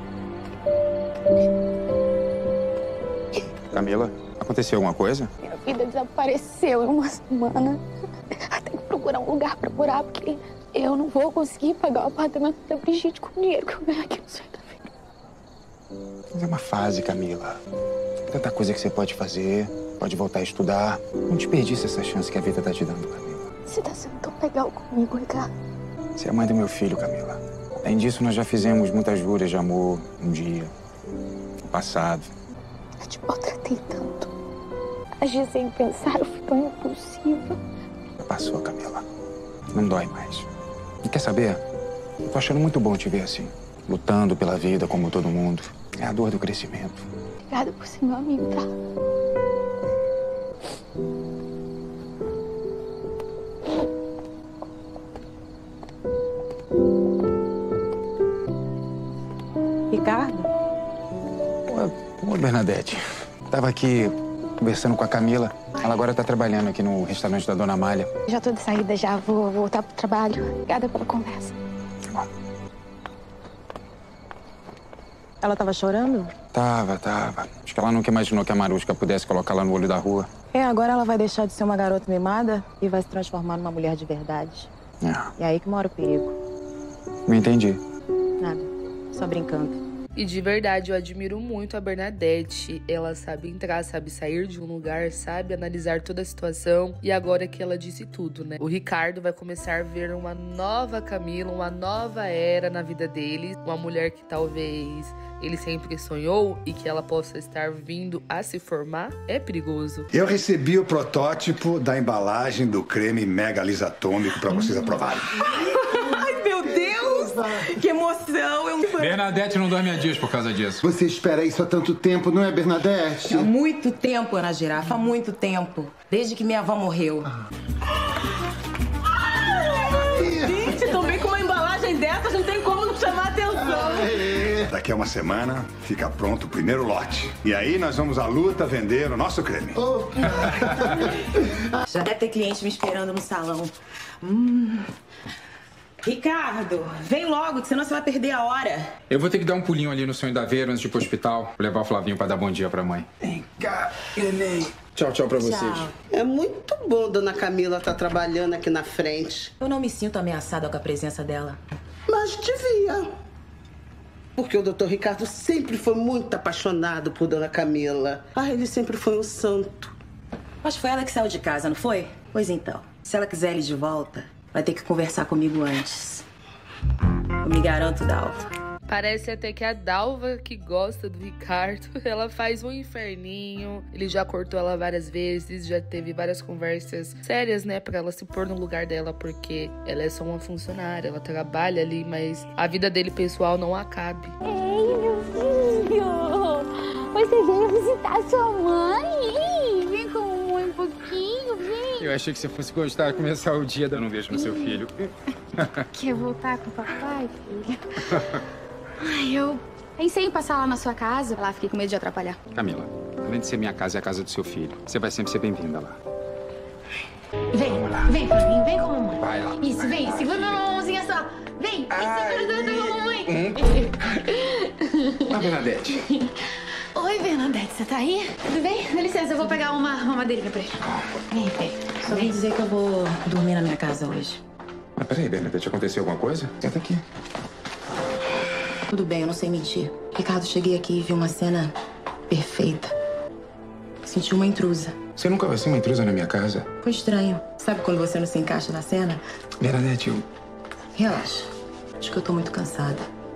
Camila, aconteceu alguma coisa? Minha vida desapareceu em uma semana. Tem que procurar um lugar pra morar, porque eu não vou conseguir pagar o apartamento da Brigitte com o dinheiro que eu ganho aqui no Santa Fe. Mas é uma fase, Camila. Tanta coisa que você pode fazer, pode voltar a estudar. Não desperdice essa chance que a vida tá te dando, Camila. Você tá sendo tão legal comigo, Ricardo. Você é a mãe do meu filho, Camila. Além disso, nós já fizemos muitas juras de amor um dia, no passado. Eu te maltratei tanto. Agi sem pensar, eu fui tão impulsiva. Passou, Camila. Não dói mais. E quer saber? Eu tô achando muito bom te ver assim, lutando pela vida como todo mundo. É a dor do crescimento. Obrigada por ser meu amigo, tá? Ricardo? Oi, Bernadette. Tava aqui conversando com a Camila. Ela agora tá trabalhando aqui no restaurante da Dona Amália. Já tô de saída, já vou voltar pro trabalho. Obrigada pela conversa. Ela tava chorando? Tava. Acho que ela nunca imaginou que a Maruska pudesse colocá-la no olho da rua. Agora ela vai deixar de ser uma garota mimada e vai se transformar numa mulher de verdade. E aí que mora o perigo. Não entendi. Nada, só brincando. E de verdade, eu admiro muito a Bernadette. Ela sabe entrar, sabe sair de um lugar, sabe analisar toda a situação. E agora que ela disse tudo, né? O Ricardo vai começar a ver uma nova Camila, uma nova era na vida dele. Uma mulher que talvez ele sempre sonhou e que ela possa estar vindo a se formar. É perigoso. Eu recebi o protótipo da embalagem do creme Mega Lisa Atômico pra vocês aprovarem. Ai, meu Deus! Que emoção! Bernadette não dorme há dias por causa disso. Você espera isso há tanto tempo, não é, Bernadette? Há muito tempo, Ana Girafa, há muito tempo. Desde que minha avó morreu. Gente, também com uma embalagem dessas não tem como não chamar atenção. Daqui a uma semana fica pronto o primeiro lote. E aí nós vamos à luta vender o nosso creme. Já deve ter cliente me esperando no salão. Ricardo, vem logo, que senão você vai perder a hora. Eu vou ter que dar um pulinho ali no Sonho da Vera antes de ir pro hospital. Vou levar o Flavinho pra dar bom dia pra mãe. Vem cá, neném. Tchau pra vocês. Tchau. É muito bom Dona Camila estar trabalhando aqui na frente. Eu não me sinto ameaçada com a presença dela. Mas devia. Porque o Dr. Ricardo sempre foi muito apaixonado por Dona Camila. Ele sempre foi um santo. Mas foi ela que saiu de casa, não foi? Pois então, se ela quiser ele de volta, vai ter que conversar comigo antes. Eu me garanto, Dalva. Parece até que a Dalva, que gosta do Ricardo, ela faz um inferninho. Ele já cortou ela várias vezes, já teve várias conversas sérias, né? Pra ela se pôr no lugar dela, porque ela é só uma funcionária, ela trabalha ali, mas a vida dele pessoal não acabe. Ei, meu filho! Você veio visitar sua mãe? Vem com a mãe um pouquinho, vem. Eu achei que você fosse gostar de começar o dia dando um beijo no seu filho. Quer voltar com o papai, filho? Ai, eu pensei em passar lá na sua casa. Lá, fiquei com medo de atrapalhar. Camila, além de ser minha casa, é a casa do seu filho. Você vai sempre ser bem-vinda lá. Vem pra mim, vem com a mamãe. Vai lá. Isso, vem, segura minha mãozinha só. Vem, segura a mamãe. Bernadette. Oi, Bernadette, você tá aí? Tudo bem? Dá licença, eu vou pegar uma madeirinha pra ele. Vem. Só vim dizer que eu vou dormir na minha casa hoje. Mas peraí, Bernadette, aconteceu alguma coisa? Senta aqui. Tudo bem, eu não sei mentir. Ricardo, cheguei aqui e vi uma cena perfeita. Senti uma intrusa. Você nunca vai ser uma intrusa na minha casa? Foi estranho. Sabe quando você não se encaixa na cena? Bernadette, eu... Relaxa. Acho que eu tô muito cansada.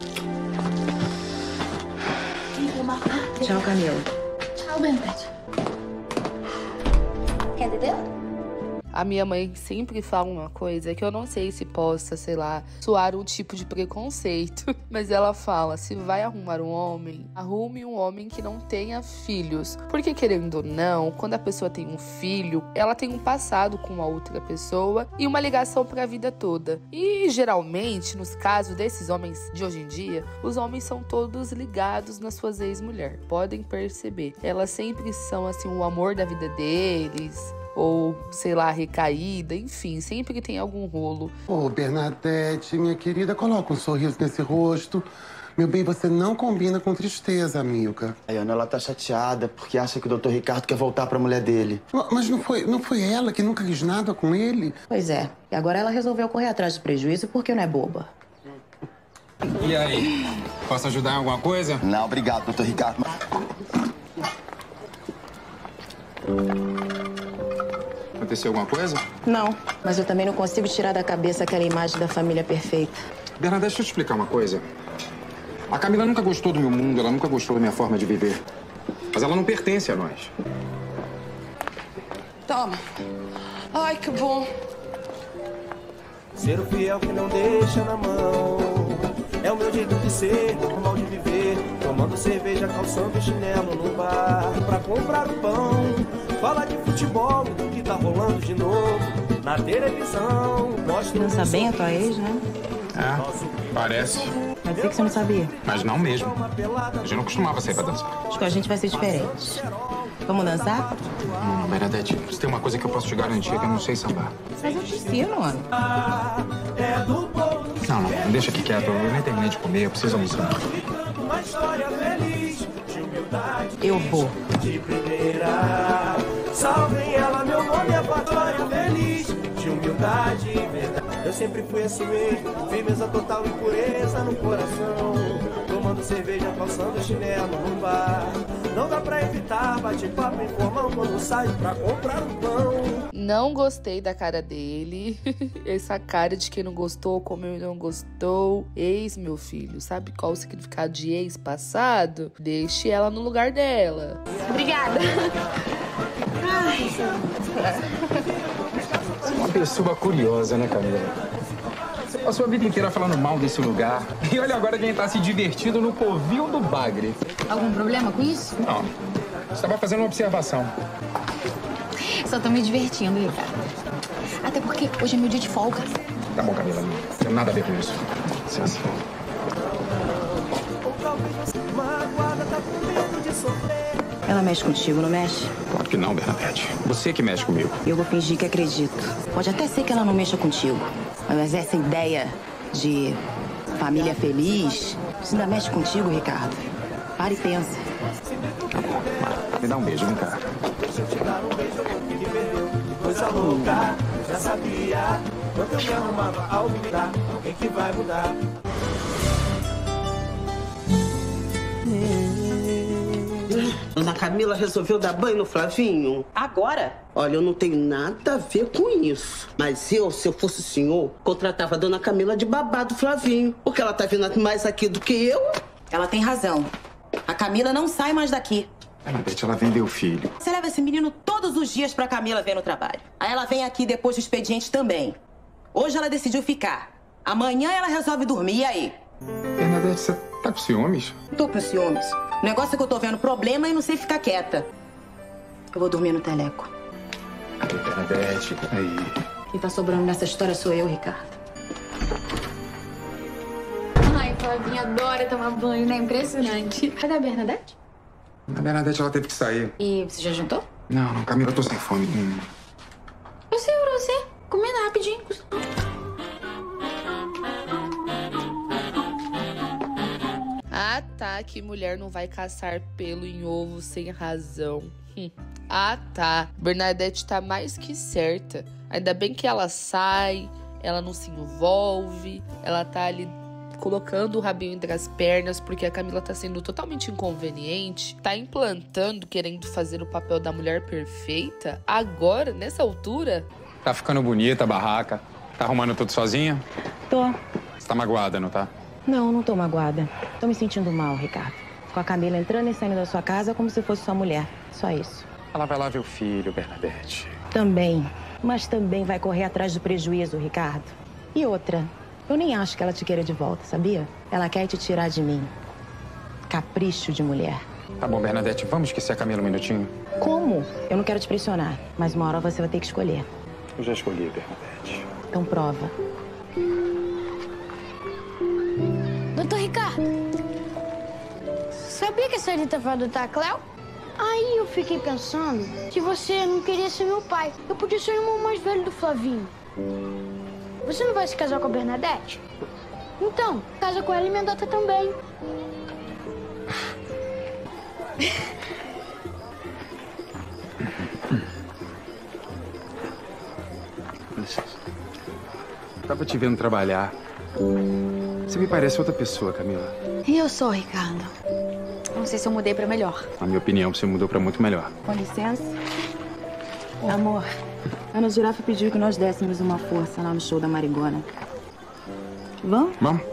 Tchau, Camila. Tchau, Bernadette. Quer beber? A minha mãe sempre fala uma coisa que eu não sei se possa, sei lá, soar um tipo de preconceito. Mas ela fala, se vai arrumar um homem, arrume um homem que não tenha filhos. Porque, querendo ou não, quando a pessoa tem um filho, ela tem um passado com a outra pessoa e uma ligação pra vida toda. E, geralmente, nos casos desses homens de hoje em dia, os homens são todos ligados nas suas ex-mulheres. Podem perceber. Elas sempre são, assim, o amor da vida deles, ou, sei lá, recaída, enfim, sempre que tem algum rolo. Ô, Bernadette, minha querida, coloca um sorriso nesse rosto. Meu bem, você não combina com tristeza, amiga. A Ana, ela tá chateada porque acha que o Dr. Ricardo quer voltar pra mulher dele. Mas não foi ela que nunca quis nada com ele? Pois é. E agora ela resolveu correr atrás do prejuízo porque não é boba. E aí? Posso ajudar em alguma coisa? Não, obrigado, Dr. Ricardo. Aconteceu alguma coisa? Não, mas eu também não consigo tirar da cabeça aquela imagem da família perfeita. Bernadette, deixa eu te explicar uma coisa. A Camila nunca gostou do meu mundo, ela nunca gostou da minha forma de viver. Mas ela não pertence a nós. Toma. Ai, que bom. Ser o fiel que não deixa na mão é o meu jeito de ser, normal de viver. Tomando cerveja, calçando chinelo no bar pra comprar o pão. Fala de futebol, do que tá rolando de novo na televisão. Dança bem a tua ex, né? É, parece. Vai dizer que você não sabia. Mas não mesmo. A gente não costumava sair pra dançar. Acho que a gente vai ser diferente. Vamos dançar? Bernadette, se tem uma coisa que eu posso te garantir é que eu não sei sambar. Mas eu te ensino, mano. Não, deixa aqui quieto. Eu nem terminei de comer, eu preciso almoçar. Eu vou. De primeira, salvem ela, meu nome é Vitória Feliz. De humildade e verdade. Eu sempre fui assim mesmo, firmeza total e pureza no coração. Tomando cerveja, calçando chinelo no bar. Não dá pra evitar, bate papo, informão quando saio pra comprar um pão. Não gostei da cara dele. Essa cara de quem não gostou, como eu não gostou. Ex, meu filho, sabe qual o significado de ex passado? Deixe ela no lugar dela. Obrigada. Uma pessoa curiosa, né, Camila? Você passou a vida inteira falando mal desse lugar. E olha agora quem tá se divertindo no Covil do Bagre. Algum problema com isso? Não. Estava fazendo uma observação. Só tô me divertindo, Ricardo. Até porque hoje é meu dia de folga. Tá bom, Camila. Não tem nada a ver com isso. Licença. Ela mexe contigo, não mexe? Claro que não, Bernadette. Você que mexe comigo. Eu vou fingir que acredito. Pode até ser que ela não mexa contigo. Mas essa ideia de família feliz, isso ainda mexe contigo, Ricardo. Para e pensa. Tá bom. Me dá um beijo, vem cá. Coisa louca, já sabia. Quando eu me arrumava ao mudar, alguém que vai mudar. Dona Camila resolveu dar banho no Flavinho? Agora? Olha, eu não tenho nada a ver com isso. Mas se eu fosse o senhor, contratava a Dona Camila de babá do Flavinho. Porque ela tá vindo mais aqui do que eu. Ela tem razão. A Camila não sai mais daqui. Bernadette, ela vendeu o filho. Você leva esse menino todos os dias pra Camila ver no trabalho. Aí ela vem aqui depois do expediente também. Hoje ela decidiu ficar. Amanhã ela resolve dormir. E aí? Bernadette, você tá com ciúmes? Tô com ciúmes. O negócio é que eu tô vendo problema e não sei ficar quieta. Eu vou dormir no teleco. Ai, Bernadette, aí. Quem tá sobrando nessa história sou eu, Ricardo. Ai, Flavinha adora tomar banho, né? Impressionante. Cadê a Bernadette? A Bernadette, ela teve que sair. E você já jantou? Não, Camila, eu tô sem fome. Eu sei pra você. Comendo rapidinho. Ah, tá, que mulher não vai caçar pelo em ovo sem razão. Ah, tá. Bernadette tá mais que certa. Ainda bem que ela sai, ela não se envolve, ela tá ali colocando o rabinho entre as pernas, porque a Camila tá sendo totalmente inconveniente, tá implantando, querendo fazer o papel da mulher perfeita. Agora, nessa altura... Tá ficando bonita a barraca. Tá arrumando tudo sozinha? Tô. Você tá magoada, não tá? Não tô magoada. Tô me sentindo mal, Ricardo. Com a Camila entrando e saindo da sua casa como se fosse sua mulher. Só isso. Ela vai lá ver o filho, Bernadette. Também. mas também vai correr atrás do prejuízo, Ricardo. E outra, eu nem acho que ela te queira de volta, sabia? Ela quer te tirar de mim. Capricho de mulher. Tá bom, Bernadette, vamos esquecer a Camila um minutinho? Como? Eu não quero te pressionar, mas uma hora você vai ter que escolher. Eu já escolhi, Bernadette. Então prova. Doutor Ricardo, sabia que a Sarita vai adotar a Cléo? Aí eu fiquei pensando que você não queria ser meu pai. Eu podia ser o irmão mais velho do Flavinho. Você não vai se casar com a Bernadette? Então, casa com ela e me adota também. Tava te vendo trabalhar. Você me parece outra pessoa, Camila. E eu sou, Ricardo. Não sei se eu mudei pra melhor. Na minha opinião, você mudou pra muito melhor. Com licença. Amor, a Ana Girafa pediu que nós dessemos uma força lá no show da Marigona. Vamos? Vamos.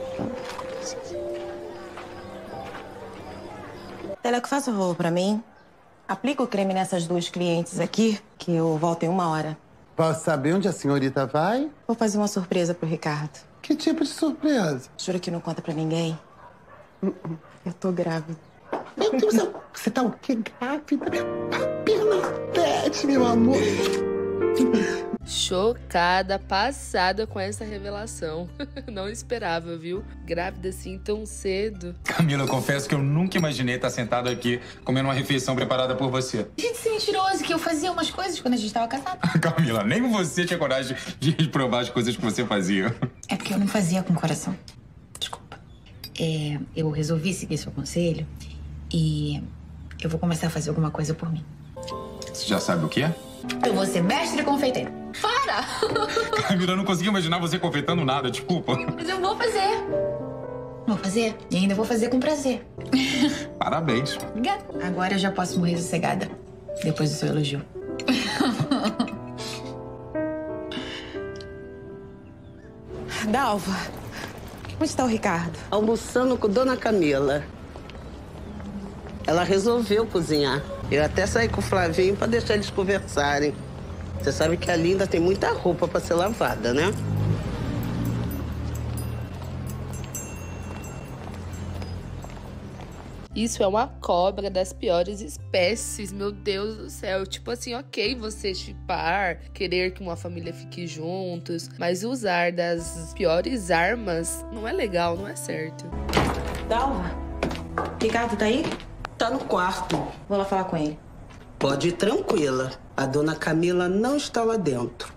Teleco, faça um favor pra mim. Aplica o creme nessas duas clientes aqui, que eu volto em 1 hora. Posso saber onde a senhorita vai? Vou fazer uma surpresa pro Ricardo. Que tipo de surpresa? Juro que não conta pra ninguém. Eu tô grávida. Meu Deus, você tá o quê? Grávida? Bernadette, meu amor. Chocada, passada com essa revelação. Não esperava, viu? Grávida assim tão cedo. Camila, eu confesso que eu nunca imaginei estar sentado aqui comendo uma refeição preparada por você. Gente, ser mentiroso, que eu fazia umas coisas quando a gente tava casado. Camila, nem você tinha coragem de provar as coisas que você fazia. É porque eu não fazia com coração. Desculpa. Eu resolvi seguir seu conselho e eu vou começar a fazer alguma coisa por mim. Você já sabe o que é? Eu vou ser mestre confeiteiro. Para! Camila, eu não consigo imaginar você confeitando nada, desculpa. Mas eu vou fazer. Vou fazer e ainda vou fazer com prazer. Parabéns. Obrigada. Agora eu já posso morrer sossegada, depois do seu elogio. Dalva, onde está o Ricardo? Almoçando com Dona Camila. Ela resolveu cozinhar. Eu até saí com o Flavinho pra deixar eles conversarem. Você sabe que a Linda tem muita roupa pra ser lavada, né? Isso é uma cobra das piores espécies, meu Deus do céu. Tipo assim, ok, você chipar, querer que uma família fique juntos, mas usar das piores armas não é legal, não é certo. Dalva, Ricardo tá aí? Tá no quarto. Vou lá falar com ele. Pode ir tranquila. A Dona Camila não está lá dentro.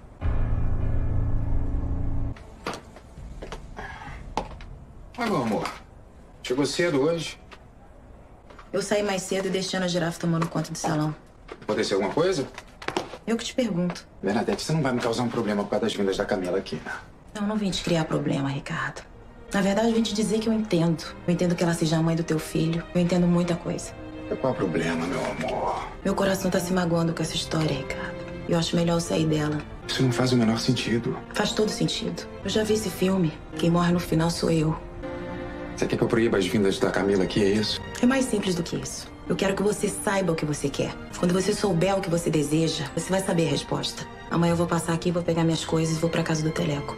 Ah, meu amor. Chegou cedo hoje? Eu saí mais cedo e deixei a Girafa tomando conta do salão. Aconteceu alguma coisa? Eu que te pergunto. Bernadette, você não vai me causar um problema por causa das vindas da Camila aqui, né? Não vim te criar problema, Ricardo. Na verdade, eu vim te dizer que eu entendo. Eu entendo que ela seja a mãe do teu filho. Eu entendo muita coisa. Qual é o problema, meu amor? Meu coração tá se magoando com essa história, Ricardo. Eu acho melhor eu sair dela. Isso não faz o menor sentido. Faz todo sentido. Eu já vi esse filme. Quem morre no final sou eu. Você quer que eu proíba as vindas da Camila aqui, é isso? É mais simples do que isso. Eu quero que você saiba o que você quer. Quando você souber o que você deseja, você vai saber a resposta. Amanhã eu vou passar aqui, vou pegar minhas coisas e vou pra casa do Teleco.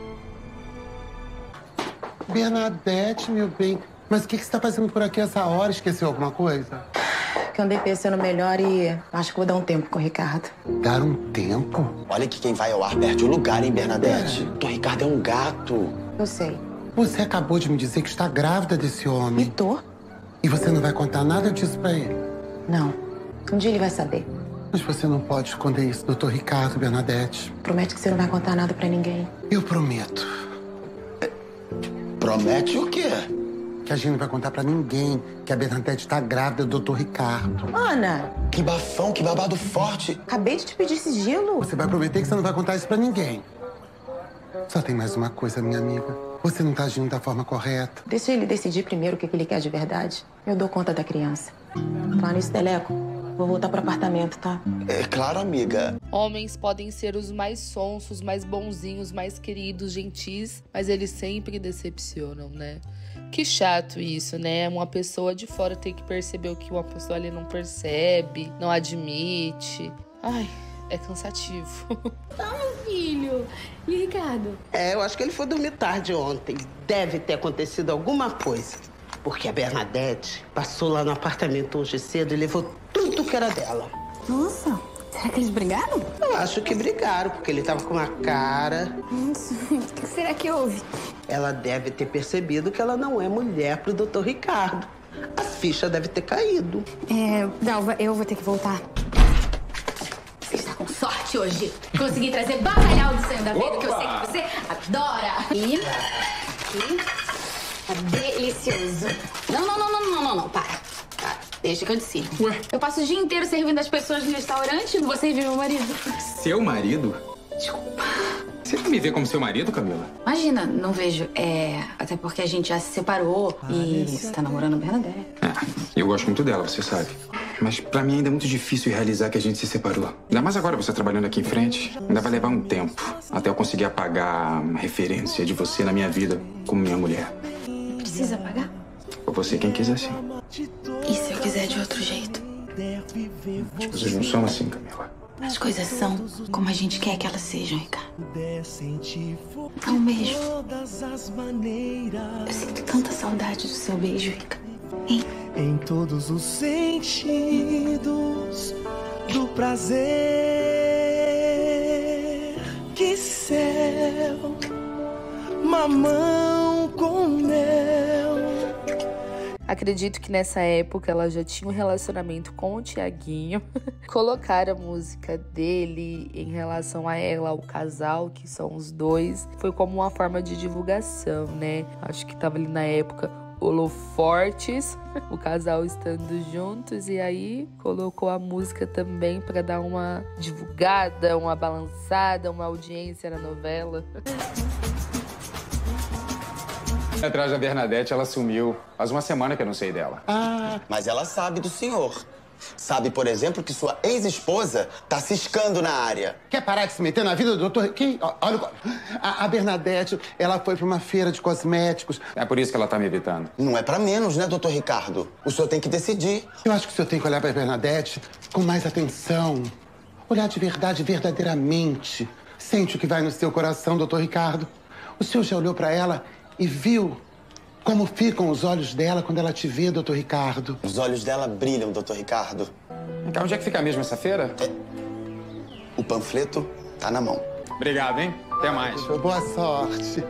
Bernadette, meu bem. Mas o que você tá fazendo por aqui essa hora? Esqueceu alguma coisa? Que eu andei pensando melhor e acho que vou dar um tempo com o Ricardo. Dar um tempo? Olha que quem vai ao ar perde o lugar, hein, Bernadette? O Ricardo é um gato. Eu sei. Você acabou de me dizer que está grávida desse homem. E tô. E você não vai contar nada disso pra ele? Não. Um dia ele vai saber. Mas você não pode esconder isso, doutor Ricardo, Bernadette. Promete que você não vai contar nada pra ninguém. Eu prometo. Promete o quê? Que a gente não vai contar pra ninguém que a Bernadette tá grávida do doutor Ricardo. Ana! Que bafão, que babado forte. Acabei de te pedir sigilo. Você vai prometer que você não vai contar isso pra ninguém. Só tem mais uma coisa, minha amiga. Você não tá agindo da forma correta. Deixa ele decidir primeiro o que ele quer de verdade. Eu dou conta da criança. Falar nisso, Teleco, vou voltar pro apartamento, tá? É claro, amiga. Homens podem ser os mais sonsos, mais bonzinhos, mais queridos, gentis, mas eles sempre decepcionam, né? Que chato isso, né? Uma pessoa de fora tem que perceber o que uma pessoa ali não percebe, não admite. Ai, É cansativo. Tá, meu filho. E Ricardo? Eu acho que ele foi dormir tarde ontem. Deve ter acontecido alguma coisa. Porque a Bernadette passou lá no apartamento hoje cedo e levou tudo que era dela. Nossa, será que eles brigaram? Eu acho que brigaram, porque ele tava com uma cara... Nossa, o que será que houve? Ela deve ter percebido que ela não é mulher pro Dr. Ricardo. A ficha deve ter caído. Dalva, eu vou ter que voltar. Você está com sorte hoje. Consegui trazer bacalhau do sonho da vida, que eu sei que você adora. E tá delicioso. Não, para. Deixa que eu decido. Eu passo o dia inteiro servindo as pessoas no restaurante e você viu meu marido. Seu marido? Desculpa. Você não me vê como seu marido, Camila? Imagina, não vejo. Até porque a gente já se separou e você tá namorando a Bernadette. Eu gosto muito dela, você sabe. Mas pra mim ainda é muito difícil realizar que a gente se separou. Ainda mais agora você trabalhando aqui em frente. Ainda vai levar um tempo até eu conseguir apagar a referência de você na minha vida como minha mulher. Precisa apagar? Ou você quem quiser sim. E se eu quiser de outro jeito? As coisas não são assim, Camila. As coisas são como a gente quer que elas sejam, Ricardo. Dá um beijo. Eu sinto tanta saudade do seu beijo, Ricardo. Hein? Em todos os sentidos do prazer. Que céu, mamão com mel. Acredito que nessa época ela já tinha um relacionamento com o Thiaguinho. Colocar a música dele em relação a ela, ao casal, que são os dois, foi como uma forma de divulgação, né? Acho que tava ali na época holofortes, o casal estando juntos, e aí colocou a música também para dar uma divulgada, uma balançada, uma audiência na novela. Atrás da Bernadette, ela sumiu. Faz uma semana que eu não sei dela. Mas ela sabe do senhor. Sabe, por exemplo, que sua ex-esposa tá ciscando na área. Quer parar de se meter na vida do doutor? Quem? Olha, a Bernadette, ela foi pra uma feira de cosméticos. É por isso que ela tá me evitando. Não é pra menos, né, doutor Ricardo? O senhor tem que decidir. Eu acho que o senhor tem que olhar pra Bernadette com mais atenção. Olhar de verdade, verdadeiramente. Sente o que vai no seu coração, doutor Ricardo. O senhor já olhou pra ela e viu como ficam os olhos dela quando ela te vê, doutor Ricardo? Os olhos dela brilham, doutor Ricardo. Então, onde é que fica mesmo essa feira? O panfleto tá na mão. Obrigado, hein? Até mais. Boa sorte.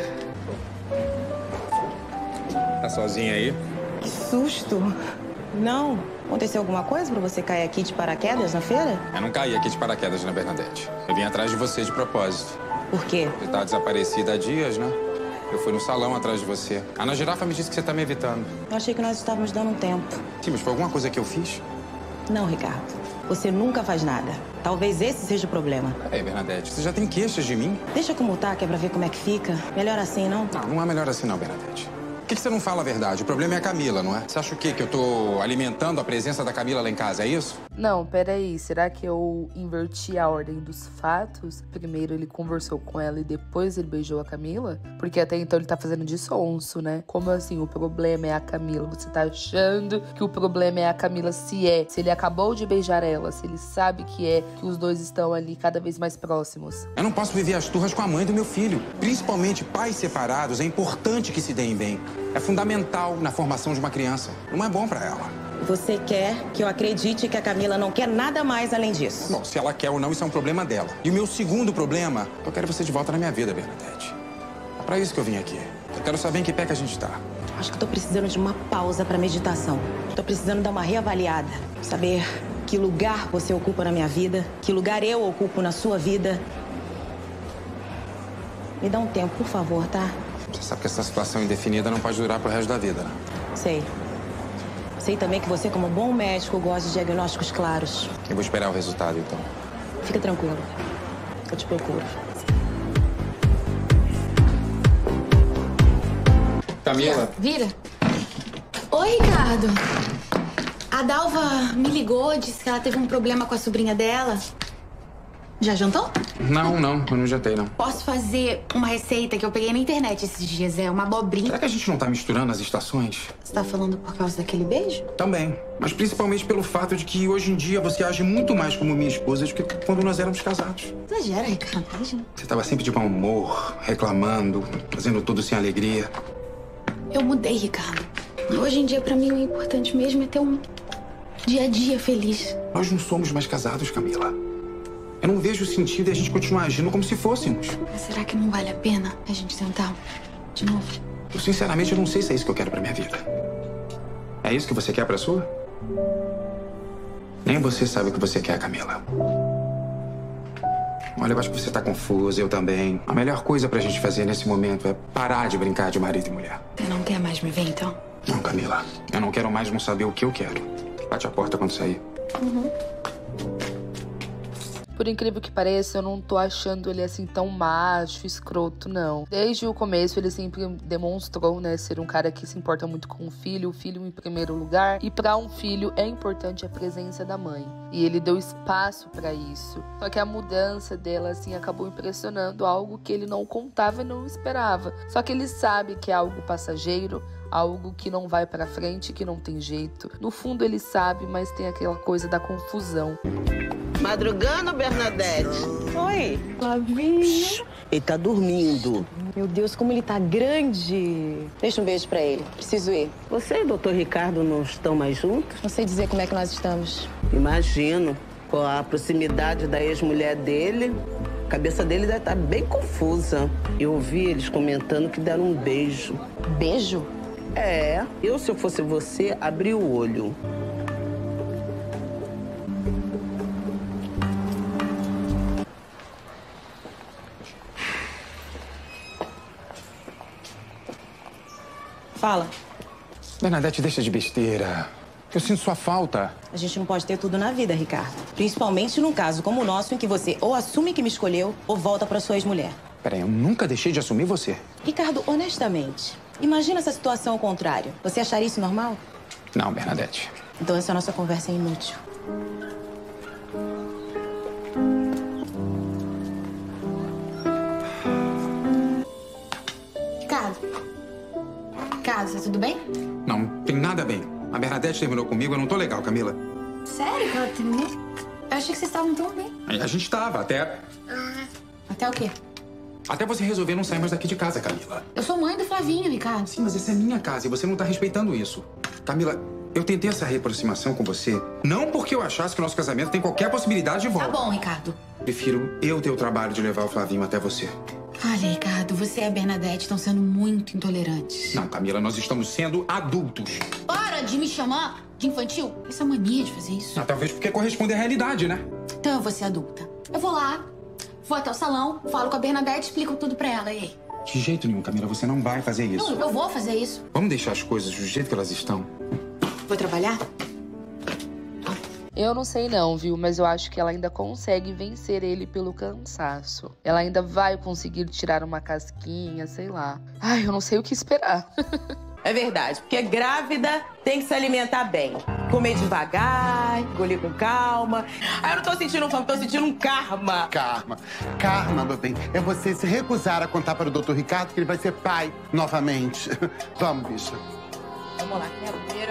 Tá sozinha aí? Que susto. Não. Aconteceu alguma coisa pra você cair aqui de paraquedas na feira? Eu não caí aqui de paraquedas na Bernadette. Eu vim atrás de você de propósito. Por quê? Você tá desaparecida há dias, né? Eu fui no salão atrás de você. A Ana Girafa me disse que você tá me evitando. Eu achei que nós estávamos dando um tempo. Sim, mas foi alguma coisa que eu fiz? Não, Ricardo. Você nunca faz nada. Talvez esse seja o problema. Peraí, Bernadette, você já tem queixas de mim? Deixa como tá, que é pra ver como é que fica. Melhor assim, não? Não é melhor assim não, Bernadette. Por que você não fala a verdade? O problema é a Camila, não é? Você acha o quê? Que eu tô alimentando a presença da Camila lá em casa, é isso? Não, peraí. Será que eu inverti a ordem dos fatos? Primeiro ele conversou com ela e depois ele beijou a Camila? Porque até então ele tá fazendo de sonso, né? Como assim? O problema é a Camila. Você tá achando que o problema é a Camila se ele acabou de beijar ela, se ele sabe que os dois estão ali cada vez mais próximos. Eu não posso viver as turras com a mãe do meu filho. Principalmente pais separados, é importante que se deem bem. É fundamental na formação de uma criança. Não é bom pra ela. Você quer que eu acredite que a Camila não quer nada mais além disso? Bom, se ela quer ou não, isso é um problema dela. E o meu segundo problema, eu quero você de volta na minha vida, Bernadette. É pra isso que eu vim aqui. Eu quero saber em que pé que a gente tá. Acho que eu tô precisando de uma pausa pra meditação. Tô precisando dar uma reavaliada. Saber que lugar você ocupa na minha vida, que lugar eu ocupo na sua vida. Me dá um tempo, por favor, tá? Você sabe que essa situação indefinida não pode durar pro resto da vida, né? Sei. Sei também que você, como bom médico, gosta de diagnósticos claros. Eu vou esperar o resultado, então. Fica tranquilo. Eu te procuro. Camila. Vira. Oi, Ricardo. A Dalva me ligou, disse que ela teve um problema com a sobrinha dela. Já jantou? Não, eu não jantei, não. Posso fazer uma receita que eu peguei na internet esses dias. É uma abobrinha. Será que a gente não tá misturando as estações? Você tá falando por causa daquele beijo? Também. Mas principalmente pelo fato de que hoje em dia você age muito mais como minha esposa do que quando nós éramos casados. Exagera, Ricardo. Você tava sempre de mau humor, reclamando, fazendo tudo sem alegria. Eu mudei, Ricardo. Hoje em dia, pra mim, o importante mesmo é ter um dia a dia feliz. Nós não somos mais casados, Camila. Eu não vejo sentido em a gente continuar agindo como se fôssemos. Mas será que não vale a pena a gente tentar de novo? Eu, sinceramente, eu não sei se é isso que eu quero pra minha vida. É isso que você quer pra sua? Nem você sabe o que você quer, Camila. Olha, eu acho que você tá confusa, eu também. A melhor coisa pra gente fazer nesse momento é parar de brincar de marido e mulher. Você não quer mais me ver, então? Não, Camila. Eu não quero mais não saber o que eu quero. Bate a porta quando sair. Por incrível que pareça, eu não tô achando ele assim tão macho, escroto, não. Desde o começo, ele sempre demonstrou, né, ser um cara que se importa muito com o filho em primeiro lugar. E pra um filho é importante a presença da mãe. E ele deu espaço pra isso. Só que a mudança dela, assim, acabou impressionando, algo que ele não contava e não esperava. Só que ele sabe que é algo passageiro, algo que não vai pra frente, que não tem jeito. No fundo ele sabe, mas tem aquela coisa da confusão. Madrugando, Bernadette? Oi. Flavinho. Ele tá dormindo. Meu Deus, como ele tá grande. Deixa um beijo pra ele. Preciso ir. Você e o Dr. Ricardo não estão mais juntos? Não sei dizer como é que nós estamos. Imagino. Com a proximidade da ex-mulher dele, a cabeça dele deve estar bem confusa. Eu ouvi eles comentando que deram um beijo. Beijo? É. Eu, se eu fosse você, abri o olho. Fala. Bernadette, deixa de besteira. Eu sinto sua falta. A gente não pode ter tudo na vida, Ricardo. Principalmente num caso como o nosso, em que você ou assume que me escolheu ou volta pra sua ex-mulher. Peraí, eu nunca deixei de assumir você. Ricardo, honestamente, imagina essa situação ao contrário. Você acharia isso normal? Não, Bernadette. Então essa nossa conversa é inútil. Ricardo, tá tudo bem? Não, tem nada bem. A Bernadette terminou comigo, eu não tô legal, Camila. Sério que ela terminou? Eu achei que vocês estavam tão bem. A gente tava, até... Até o quê? Até você resolver não sair mais daqui de casa, Camila. Eu sou mãe do Flavinho, Ricardo. Sim, mas essa é minha casa e você não tá respeitando isso. Camila, eu tentei essa reaproximação com você, não porque eu achasse que o nosso casamento tem qualquer possibilidade de volta. Tá bom, Ricardo. Prefiro eu ter o trabalho de levar o Flavinho até você. Olha, Ricardo, você e a Bernadette estão sendo muito intolerantes. Não, Camila, nós estamos sendo adultos. Para de me chamar de infantil. Essa mania de fazer isso. Ah, talvez porque corresponde à realidade, né? Então eu vou ser adulta. Eu vou lá, vou até o salão, falo com a Bernadette, explico tudo pra ela. E aí? De jeito nenhum, Camila, você não vai fazer isso. Não, eu vou fazer isso. Vamos deixar as coisas do jeito que elas estão. Vou trabalhar? Eu não sei não, viu? Mas eu acho que ela ainda consegue vencer ele pelo cansaço. Ela ainda vai conseguir tirar uma casquinha, sei lá. Ai, eu não sei o que esperar. É verdade, porque grávida tem que se alimentar bem. Comer devagar, engolir com calma. Ah, eu não tô sentindo fome, tô sentindo um karma. Karma, meu bem, é você se recusar a contar para o Dr. Ricardo que ele vai ser pai novamente. Vamos, bicha. Vamos lá, que é a primeira.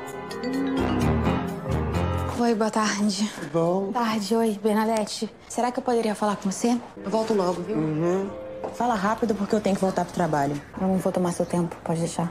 Oi, boa tarde. Bom. Boa tarde, oi, Bernadette. Será que eu poderia falar com você? Eu volto logo, viu? Fala rápido porque eu tenho que voltar pro trabalho. Eu não vou tomar seu tempo, pode deixar.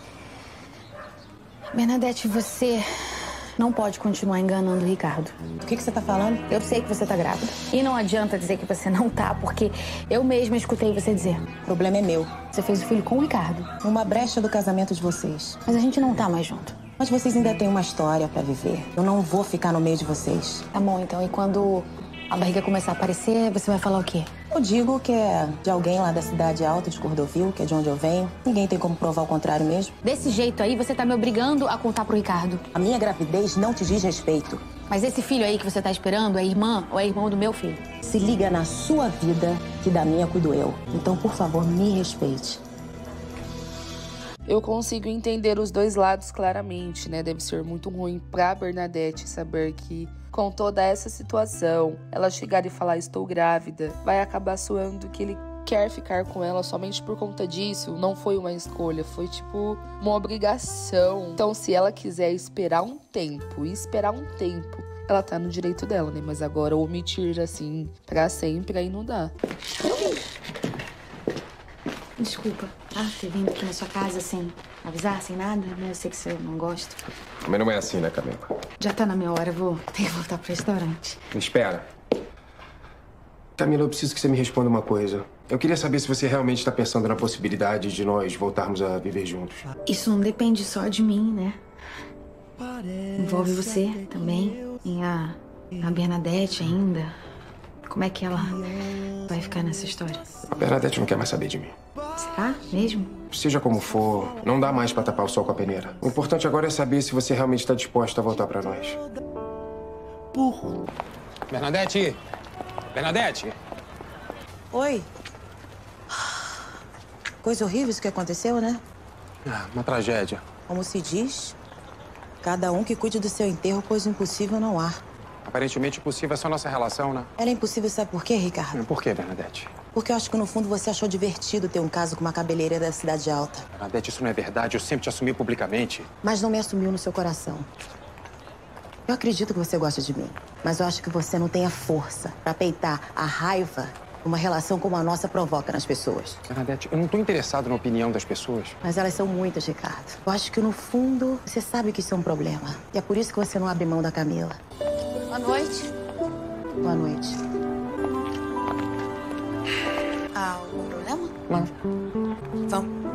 Bernadette, você não pode continuar enganando o Ricardo. O que você tá falando? Eu sei que você tá grávida. E não adianta dizer que você não tá, porque eu mesma escutei você dizer. O problema é meu. Você fez o filho com o Ricardo. Uma brecha do casamento de vocês. Mas a gente não tá mais junto. Mas vocês ainda têm uma história pra viver. Eu não vou ficar no meio de vocês. Tá bom, então. E quando a barriga começar a aparecer, você vai falar o quê? Eu digo que é de alguém lá da cidade alta de Cordovil, que é de onde eu venho. Ninguém tem como provar o contrário mesmo. Desse jeito aí, você tá me obrigando a contar pro Ricardo. A minha gravidez não te diz respeito. Mas esse filho aí que você tá esperando é irmã ou é irmão do meu filho? Se liga na sua vida, que da minha cuido eu. Então, por favor, me respeite. Eu consigo entender os dois lados claramente, né? Deve ser muito ruim pra Bernadette saber que, com toda essa situação, ela chegar e falar estou grávida, vai acabar soando que ele quer ficar com ela somente por conta disso. Não foi uma escolha, foi tipo uma obrigação. Então, se ela quiser esperar um tempo, ela tá no direito dela, né? Mas agora omitir assim pra sempre aí não dá. Desculpa, tá? Ter vindo aqui na sua casa sem avisar, sem nada, né? Eu sei que você não gosta. Mas não é assim, né, Camila? Já tá na minha hora, vou ter que voltar pro restaurante. Me espera. Camila, eu preciso que você me responda uma coisa. Eu queria saber se você realmente está pensando na possibilidade de nós voltarmos a viver juntos. Isso não depende só de mim, né? Envolve você também. E a Bernadette ainda. Como é que ela vai ficar nessa história? A Bernadette não quer mais saber de mim. Será mesmo? Seja como for, não dá mais pra tapar o sol com a peneira. O importante agora é saber se você realmente está disposta a voltar pra nós. Burro. Bernadette! Bernadette! Oi. Coisa horrível isso que aconteceu, né? Ah, uma tragédia. Como se diz, cada um que cuide do seu enterro, pois impossível não há. Aparentemente impossível é só nossa relação, né? Ela é impossível, sabe por quê, Ricardo? Por quê, Bernadette? Porque eu acho que no fundo você achou divertido ter um caso com uma cabeleireira da Cidade Alta. Bernadette, isso não é verdade. Eu sempre te assumi publicamente. Mas não me assumiu no seu coração. Eu acredito que você gosta de mim, mas eu acho que você não tem a força pra peitar a raiva que uma relação como a nossa provoca nas pessoas. Bernadette, eu não tô interessado na opinião das pessoas. Mas elas são muitas, Ricardo. Eu acho que no fundo você sabe que isso é um problema. E é por isso que você não abre mão da Camila. Boa noite. Boa noite. Há algum problema? Não. Vamos.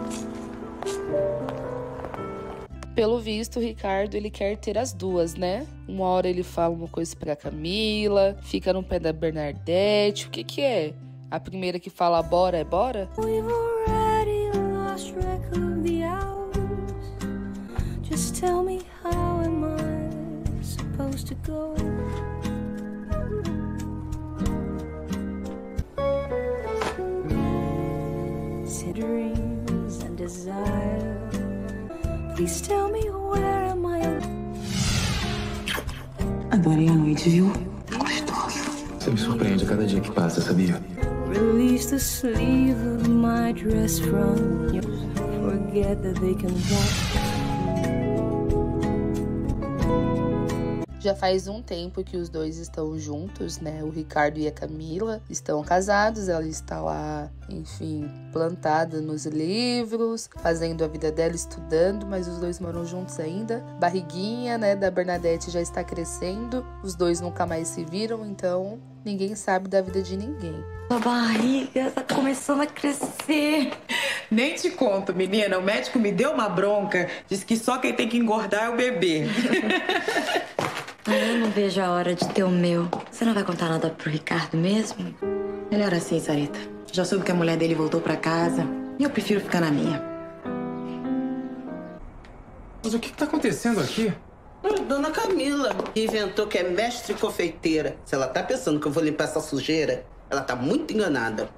Pelo visto, o Ricardo, ele quer ter as duas, né? Uma hora ele fala uma coisa pra Camila, fica no pé da Bernadette. O que que é? A primeira que fala bora é bora? We've already lost track of the hours. Just tell me how am I supposed to go? Dreams and desire. Please tell me where am I? Adorei a noite, viu? Gostosa. Você me surpreende a cada dia que passa, sabia? Release the sleeve of my dress from you. Forget that they can walk. Já faz um tempo que os dois estão juntos, né? O Ricardo e a Camila estão casados. Ela está lá, enfim, plantada nos livros, fazendo a vida dela, estudando, mas os dois moram juntos ainda. Barriguinha, né, da Bernadette já está crescendo. Os dois nunca mais se viram, então ninguém sabe da vida de ninguém. A barriga tá começando a crescer. Nem te conto, menina. O médico me deu uma bronca. Disse que só quem tem que engordar é o bebê. Eu não vejo a hora de ter o meu. Você não vai contar nada pro Ricardo mesmo? Melhor assim, Sarita. Já soube que a mulher dele voltou pra casa e eu prefiro ficar na minha. Mas o que tá acontecendo aqui? Dona Camila, que inventou que é mestre confeiteira. Se ela tá pensando que eu vou limpar essa sujeira, ela tá muito enganada.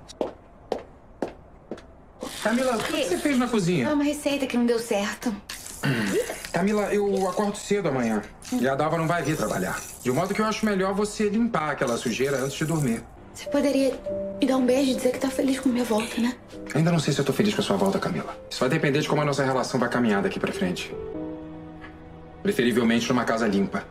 Camila, o que você fez na cozinha? É uma receita que não deu certo. Camila, eu acordo cedo amanhã. E a Dalva não vai vir trabalhar. De modo que eu acho melhor você limpar aquela sujeira antes de dormir. Você poderia me dar um beijo e dizer que tá feliz com minha volta, né? Ainda não sei se eu tô feliz com a sua volta, Camila. Isso vai depender de como a nossa relação vai caminhar daqui pra frente. Preferivelmente numa casa limpa.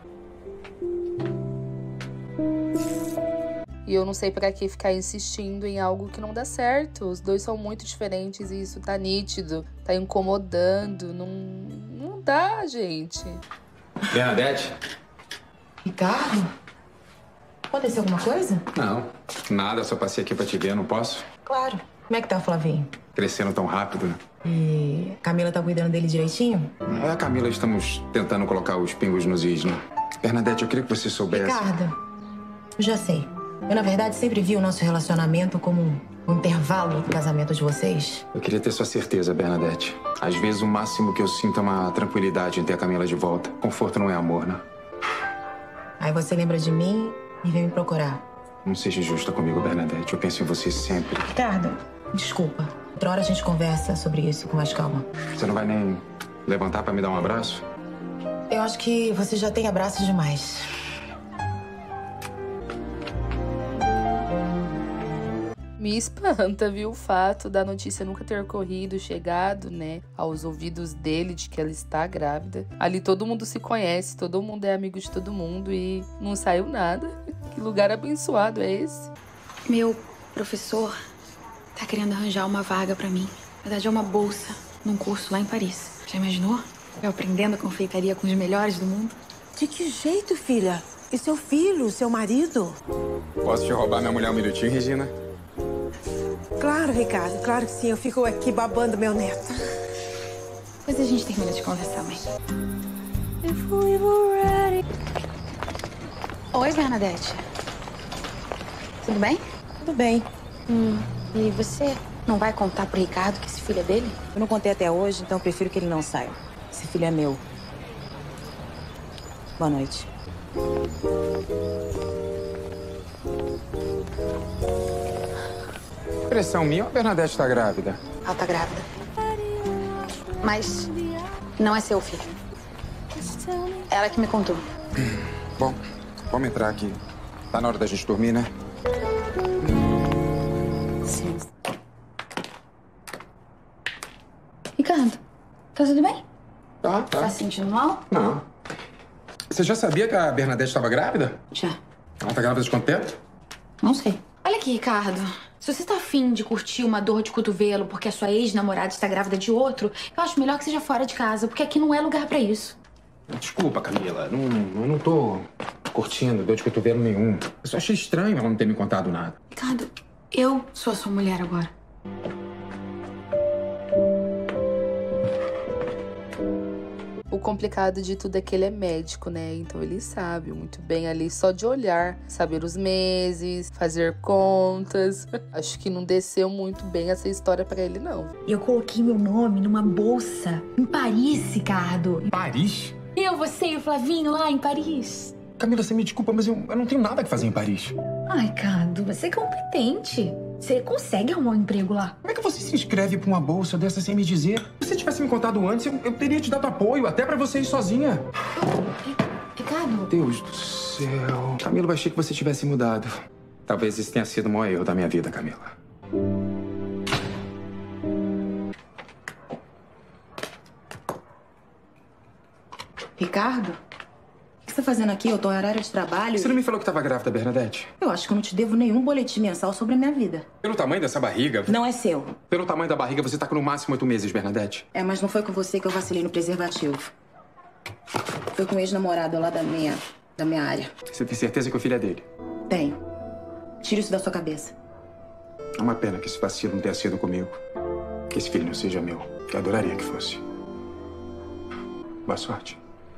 E eu não sei pra que ficar insistindo em algo que não dá certo. Os dois são muito diferentes e isso tá nítido, tá incomodando. Não dá, gente. Bernadette? Ricardo? Aconteceu alguma coisa? Não, nada. Só passei aqui pra te ver, não posso? Claro. Como é que tá o Flavinho? Crescendo tão rápido, né? E Camila tá cuidando dele direitinho? Eu e a Camila estamos tentando colocar os pingos nos is, né? Bernadette, eu queria que você soubesse... Ricardo, eu já sei. Eu, na verdade, sempre vi o nosso relacionamento como um intervalo do casamento de vocês. Eu queria ter sua certeza, Bernadette. Às vezes, o máximo que eu sinto é uma tranquilidade em ter a Camila de volta. Conforto não é amor, né? Aí você lembra de mim e vem me procurar. Não seja injusta comigo, Bernadette. Eu penso em você sempre. Ricardo, desculpa. Outra hora a gente conversa sobre isso com mais calma. Você não vai nem levantar pra me dar um abraço? Eu acho que você já tem abraço demais. Me espanta, viu, o fato da notícia nunca ter chegado, né, aos ouvidos dele de que ela está grávida. Ali todo mundo se conhece, todo mundo é amigo de todo mundo e não saiu nada. Que lugar abençoado é esse? Meu professor tá querendo arranjar uma vaga pra mim. Na verdade, é uma bolsa num curso lá em Paris. Já imaginou? Eu aprendendo confeitaria com os melhores do mundo. De que jeito, filha? E seu filho, seu marido? Posso te roubar minha mulher um minutinho, Regina? Claro, Ricardo, claro que sim. Eu fico aqui babando meu neto. Depois a gente termina de conversar, mãe. Oi, Bernadette. Tudo bem? Tudo bem. E você não vai contar pro Ricardo que esse filho é dele? Eu não contei até hoje, então eu prefiro que ele não saiba. Esse filho é meu. Boa noite. Impressão minha ou a Bernadette tá grávida? Ela tá grávida. Mas não é seu filho. Ela que me contou. Bom, vamos entrar aqui. Tá na hora da gente dormir, né? Sim. Ricardo, tá tudo bem? Tá. Tá se sentindo mal? Não. Você já sabia que a Bernadette estava grávida? Já. Ela tá grávida de quanto tempo? Não sei. Olha aqui, Ricardo. Se você tá afim de curtir uma dor de cotovelo porque a sua ex-namorada está grávida de outro, eu acho melhor que seja fora de casa, porque aqui não é lugar pra isso. Desculpa, Camila. Eu não tô curtindo dor de cotovelo nenhum. Eu só achei estranho ela não ter me contado nada. Ricardo, eu sou a sua mulher agora. O complicado de tudo é que ele é médico, né? Então ele sabe muito bem ali, só de olhar, saber os meses, fazer contas. Acho que não desceu muito bem essa história pra ele, não. Eu coloquei meu nome numa bolsa em Paris, Ricardo. Paris? Eu, você e o Flavinho lá em Paris. Camila, você me desculpa, mas eu não tenho nada que fazer em Paris. Ai, Ricardo, você é competente. Você consegue arrumar um emprego lá. Como é que você se inscreve pra uma bolsa dessa sem me dizer? Se você tivesse me contado antes, eu teria te dado apoio, até pra você ir sozinha. Ricardo? Deus do céu. Camila, eu achei que você tivesse mudado. Talvez isso tenha sido o maior erro da minha vida, Camila. Ricardo? O que você tá fazendo aqui? Eu tô em horário de trabalho. Você não me falou que tava grávida, Bernadette? Eu acho que eu não te devo nenhum boletim mensal sobre a minha vida. Pelo tamanho dessa barriga... Não é seu. Pelo tamanho da barriga, você tá com no máximo 8 meses, Bernadette. É, mas não foi com você que eu vacilei no preservativo. Foi com um ex-namorado lá da minha área. Você tem certeza que o filho é dele? Tenho. Tira isso da sua cabeça. É uma pena que esse vacilo não tenha sido comigo. Que esse filho não seja meu. Que eu adoraria que fosse. Boa sorte.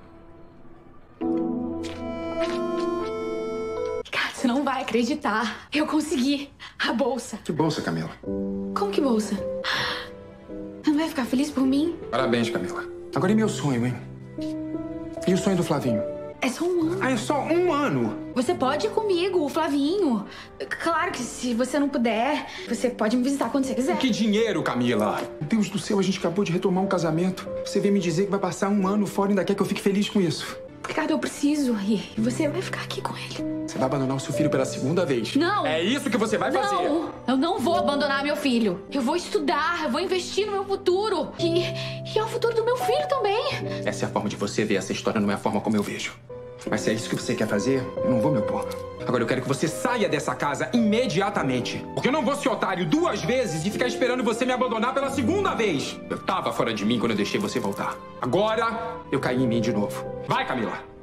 Ricardo, você não vai acreditar. Eu consegui a bolsa. Que bolsa, Camila? Como que bolsa? Não vai ficar feliz por mim? Parabéns, Camila. Agora é meu sonho, hein? E o sonho do Flavinho? É só um ano. Ah, é só um ano? Você pode ir comigo, o Flavinho. Claro que se você não puder, você pode me visitar quando você quiser. Que dinheiro, Camila! Meu Deus do céu, a gente acabou de retomar um casamento. Você vem me dizer que vai passar um ano fora e ainda quer que eu fique feliz com isso. Ricardo, eu preciso ir. E você vai ficar aqui com ele. Você vai abandonar o seu filho pela segunda vez. Não! É isso que você vai fazer! Não! Eu não vou abandonar meu filho. Eu vou estudar, eu vou investir no meu futuro. E é o futuro do meu filho também. Essa é a forma de você ver essa história, não é a forma como eu vejo. Mas se é isso que você quer fazer, eu não vou me opor. Agora eu quero que você saia dessa casa imediatamente. Porque eu não vou ser otário 2 vezes e ficar esperando você me abandonar pela segunda vez. Eu tava fora de mim quando eu deixei você voltar. Agora, eu caí em mim de novo. Vai, Camila!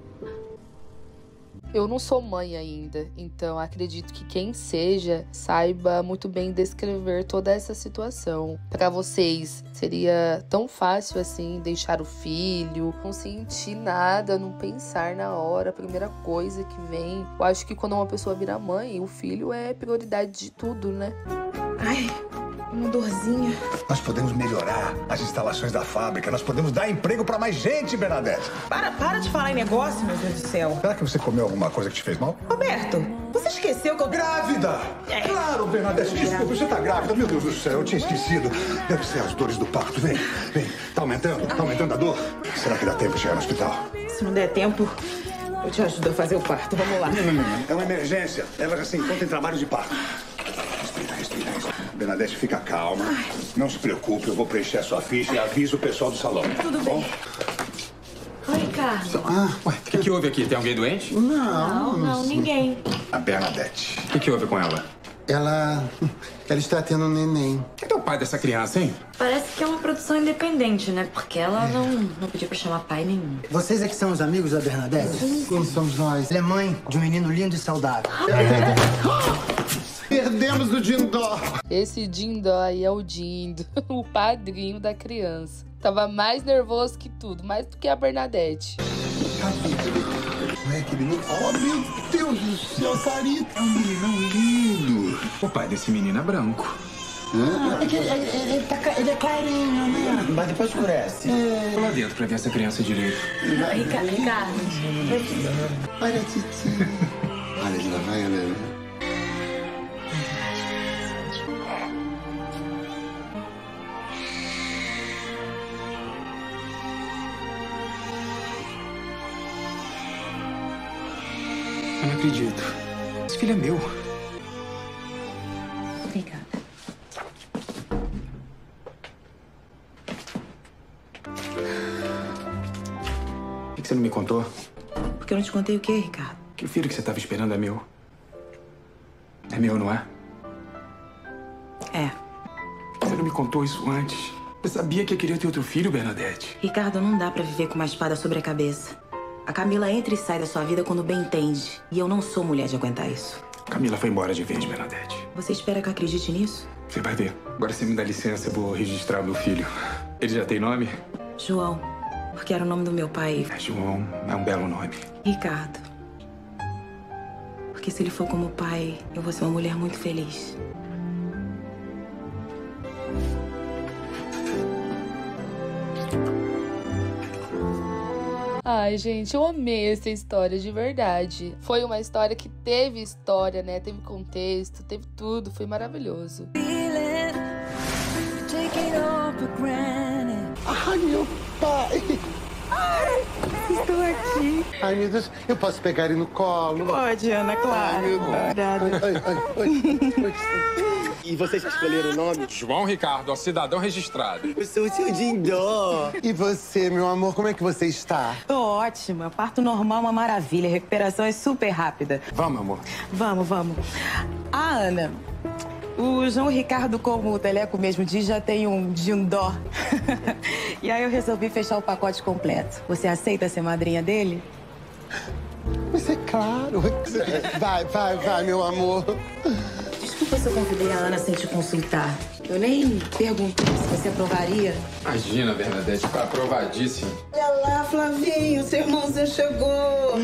Eu não sou mãe ainda, então acredito que quem seja saiba muito bem descrever toda essa situação. Para vocês, seria tão fácil assim deixar o filho, não sentir nada, não pensar na hora, a primeira coisa que vem. Eu acho que quando uma pessoa vira mãe, o filho é prioridade de tudo, né? Ai, uma dorzinha. Nós podemos melhorar as instalações da fábrica, nós podemos dar emprego pra mais gente, Bernadette. Para de falar em negócio, meu Deus do céu. Será que você comeu alguma coisa que te fez mal? Roberto, Você esqueceu que eu... Grávida! Claro, Bernadette, desculpa, você tá grávida. Meu Deus do céu, eu tinha esquecido. Deve ser as dores do parto. Vem, vem. Tá aumentando a dor? Será que dá tempo de chegar no hospital? Se não der tempo, eu te ajudo a fazer o parto. Vamos lá. Não. É uma emergência. Ela já se encontra em trabalho de parto. Respira. Bernadette, fica calma. Não se preocupe, eu vou preencher a sua ficha e aviso o pessoal do salão. Tudo bem. Oi, Ricardo. Ué, o que houve aqui? Tem alguém doente? Não, ninguém. A Bernadette. O que houve com ela? Ela está tendo um neném. Quem é o pai dessa criança, hein? Parece que é uma produção independente, né? Porque ela não pediu pra chamar pai nenhum. Vocês é que são os amigos da Bernadette? Sim, somos nós. Ela é mãe de um menino lindo e saudável. Perdemos o Dindó. Esse Dindó aí é o Dindo, o padrinho da criança. Tava mais nervoso que tudo, mais do que a Bernadette. Não é aquele menino? Oh, meu Deus do céu, Sarita! É um meninão lindo. O pai desse menino é branco. Ele é clarinho, né? Mas depois escurece. Vou lá dentro pra ver essa criança direito. Ricardo. Olha a Titi. Olha, ele lá vai, Helena. Eu não acredito. Esse filho é meu. Obrigada. Por que você não me contou? Porque eu não te contei o quê, Ricardo? Que o filho que você estava esperando é meu. É meu, não é? É. Você não me contou isso antes. Eu sabia que eu queria ter outro filho, Bernadette. Ricardo, não dá pra viver com uma espada sobre a cabeça. A Camila entra e sai da sua vida quando bem entende. E eu não sou mulher de aguentar isso. Camila foi embora de vez, Bernadette. Você espera que eu acredite nisso? Você vai ver. Agora você me dá licença, eu vou registrar meu filho. Ele já tem nome? João. Porque era o nome do meu pai. João é um belo nome. Ricardo. Porque se ele for como pai, eu vou ser uma mulher muito feliz. Ai, gente, eu amei essa história de verdade. Foi uma história que teve história, né? Teve contexto, teve tudo. Foi maravilhoso. Ai, meu pai. Estou aqui. Ai, meu Deus, eu posso pegar ele no colo? Pode, Ana, claro. Ai, meu Deus. E vocês que escolheram o nome? João Ricardo, ó, cidadão registrado. Eu sou o seu Dindó. E você, meu amor, como é que você está? Tô ótima. Parto normal é uma maravilha. A recuperação é super rápida. Vamos, amor. Vamos. Ah, Ana, o João Ricardo, como o Teleco mesmo diz, já tem um Dindó. E aí eu resolvi fechar o pacote completo. Você aceita ser madrinha dele? Mas é claro. Vai, meu amor. Desculpa se eu convidei a Ana sem te consultar. Eu nem perguntei se você aprovaria. Imagina, Bernadette, tá aprovadíssimo. Olha lá, Flavinho, seu irmãozinho chegou.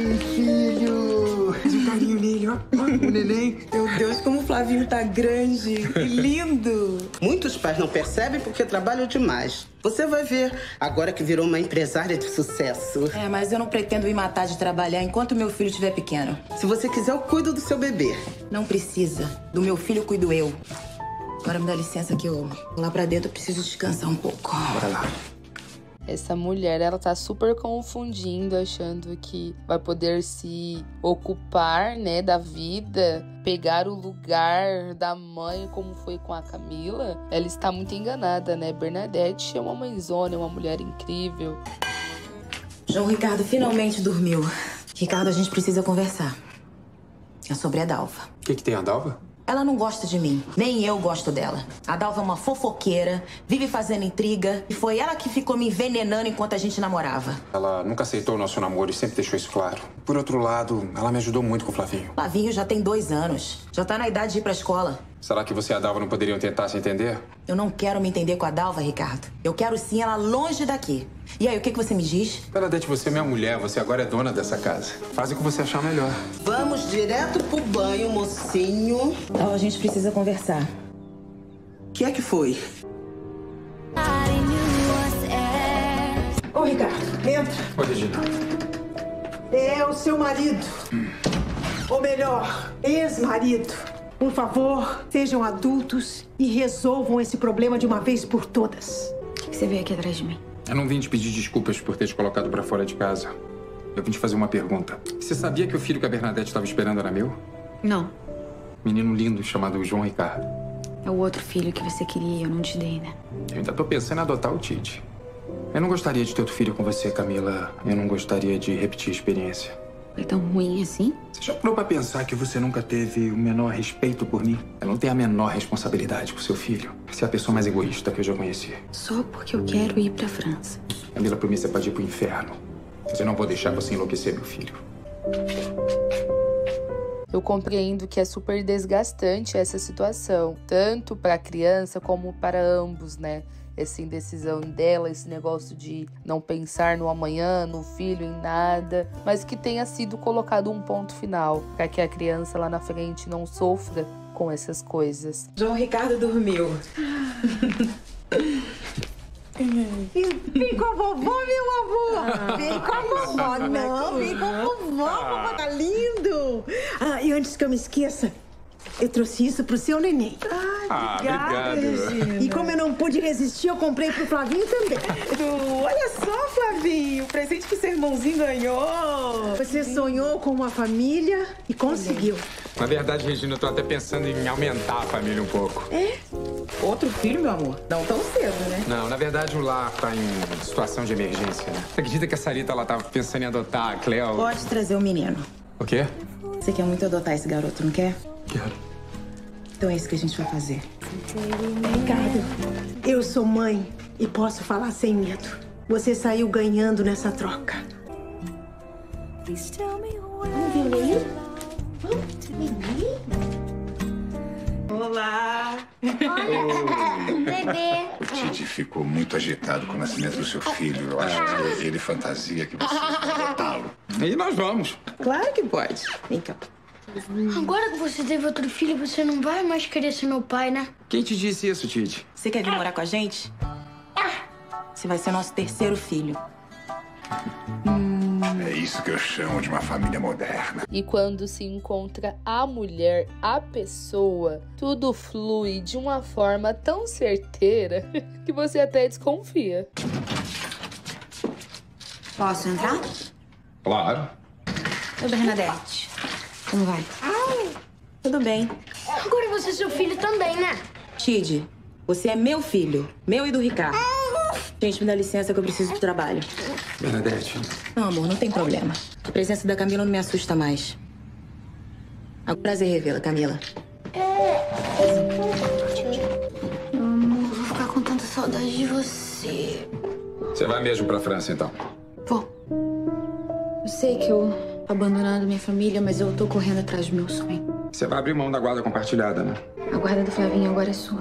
Filho. Faz um carinho nele, ó. O neném. Meu Deus, como o Flavinho tá grande e lindo. Muitos pais não percebem porque trabalham demais. Você vai ver, agora que virou uma empresária de sucesso. É, mas eu não pretendo me matar de trabalhar enquanto meu filho estiver pequeno. Se você quiser, eu cuido do seu bebê. Não precisa. Do meu filho, cuido eu. Agora me dá licença que eu vou lá pra dentro, eu preciso descansar um pouco. Bora lá. Essa mulher, ela tá super confundindo, achando que vai poder se ocupar, né, da vida, pegar o lugar da mãe, como foi com a Camila. Ela está muito enganada, né? Bernadette é uma mãezona, é uma mulher incrível. João Ricardo finalmente dormiu. Ricardo, a gente precisa conversar. É sobre a Dalva. O que tem a Dalva? Ela não gosta de mim, nem eu gosto dela. A Dalva é uma fofoqueira, vive fazendo intriga. E foi ela que ficou me envenenando enquanto a gente namorava. Ela nunca aceitou o nosso namoro e sempre deixou isso claro. Por outro lado, ela me ajudou muito com o Flavinho. Flavinho já tem 2 anos. Já tá na idade de ir pra escola. Será que você e a Dalva não poderiam tentar se entender? Eu não quero me entender com a Dalva, Ricardo. Eu quero sim ela longe daqui. E aí, o que você me diz? Bernadette, você é minha mulher. Você agora é dona dessa casa. Faz o que você achar melhor. Vamos direto pro banho, mocinho. Então, a gente precisa conversar. O que é que foi? Ô, Ricardo, entra. Oi, Regina. É o seu marido. Ou melhor, ex-marido. Por favor, sejam adultos e resolvam esse problema de uma vez por todas. O que você veio aqui atrás de mim? Eu não vim te pedir desculpas por ter te colocado pra fora de casa. Eu vim te fazer uma pergunta. Você sabia que o filho que a Bernadette estava esperando era meu? Não. Menino lindo chamado João Ricardo. É o outro filho que você queria e eu não te dei, né? Eu ainda tô pensando em adotar o Tite. Eu não gostaria de ter outro filho com você, Camila. Eu não gostaria de repetir a experiência. Foi tão ruim assim? Você já parou pra pensar que você nunca teve o menor respeito por mim? Eu não tenho a menor responsabilidade com seu filho. Você é a pessoa mais egoísta que eu já conheci. Só porque eu quero ir pra França. Camila, por mim você pode ir pro inferno. Mas eu não vou deixar você enlouquecer meu filho. Eu compreendo que é super desgastante essa situação, tanto para a criança como para ambos, né? Essa indecisão dela, esse negócio de não pensar no amanhã, no filho, em nada, mas que tenha sido colocado um ponto final, para que a criança lá na frente não sofra com essas coisas. João Ricardo dormiu. Vem com a vovó, meu amor! Vem com a vovó, não! Vem com a vovó, vovó, tá lindo! Ah, e antes que eu me esqueça, eu trouxe isso pro seu neném. Obrigado. Regina. E como eu não pude resistir, eu comprei pro Flavinho também. Olha só, Flavinho, o presente que seu irmãozinho ganhou. Você sonhou com uma família e conseguiu. Na verdade, Regina, eu tô até pensando em aumentar a família um pouco. É? Outro filho, meu amor? Não tão cedo, né? Não, na verdade o lar tá em situação de emergência, né? Você acredita que a Sarita, ela tava pensando em adotar a Cleo? Pode trazer o menino. O quê? Você quer muito adotar esse garoto, não quer? Quero. Então é isso que a gente vai fazer. Ricardo, eu sou mãe e posso falar sem medo. Você saiu ganhando nessa troca. Vamos ver o Lili? Olá! Bebê! O Tite ficou muito agitado com o nascimento do seu filho. Eu acho que ele fantasia que você vai adotá-lo. E nós vamos. Claro que pode. Vem cá. Agora que você teve outro filho, você não vai mais querer ser meu pai, né? Quem te disse isso, Tite? Você quer vir morar com a gente? Você vai ser nosso terceiro filho. É isso que eu chamo de uma família moderna. E quando se encontra a mulher, a pessoa, tudo flui de uma forma tão certeira que você até desconfia. Posso entrar? Claro. Oi, Bernadette. Como vai? Tudo bem. Agora você é seu filho também, né? Tide, você é meu filho. Meu e do Ricardo. Gente, me dá licença que eu preciso de trabalho. Bernadette. Não, amor, não tem problema. A presença da Camila não me assusta mais. É um prazer revê-la, Camila. Meu amor, vou ficar com tanta saudade de você. Você vai mesmo pra França, então? Vou. Eu sei que eu tô abandonando minha família, mas eu tô correndo atrás do meu sonho. Você vai abrir mão da guarda compartilhada, né? A guarda do Flavinho agora é sua.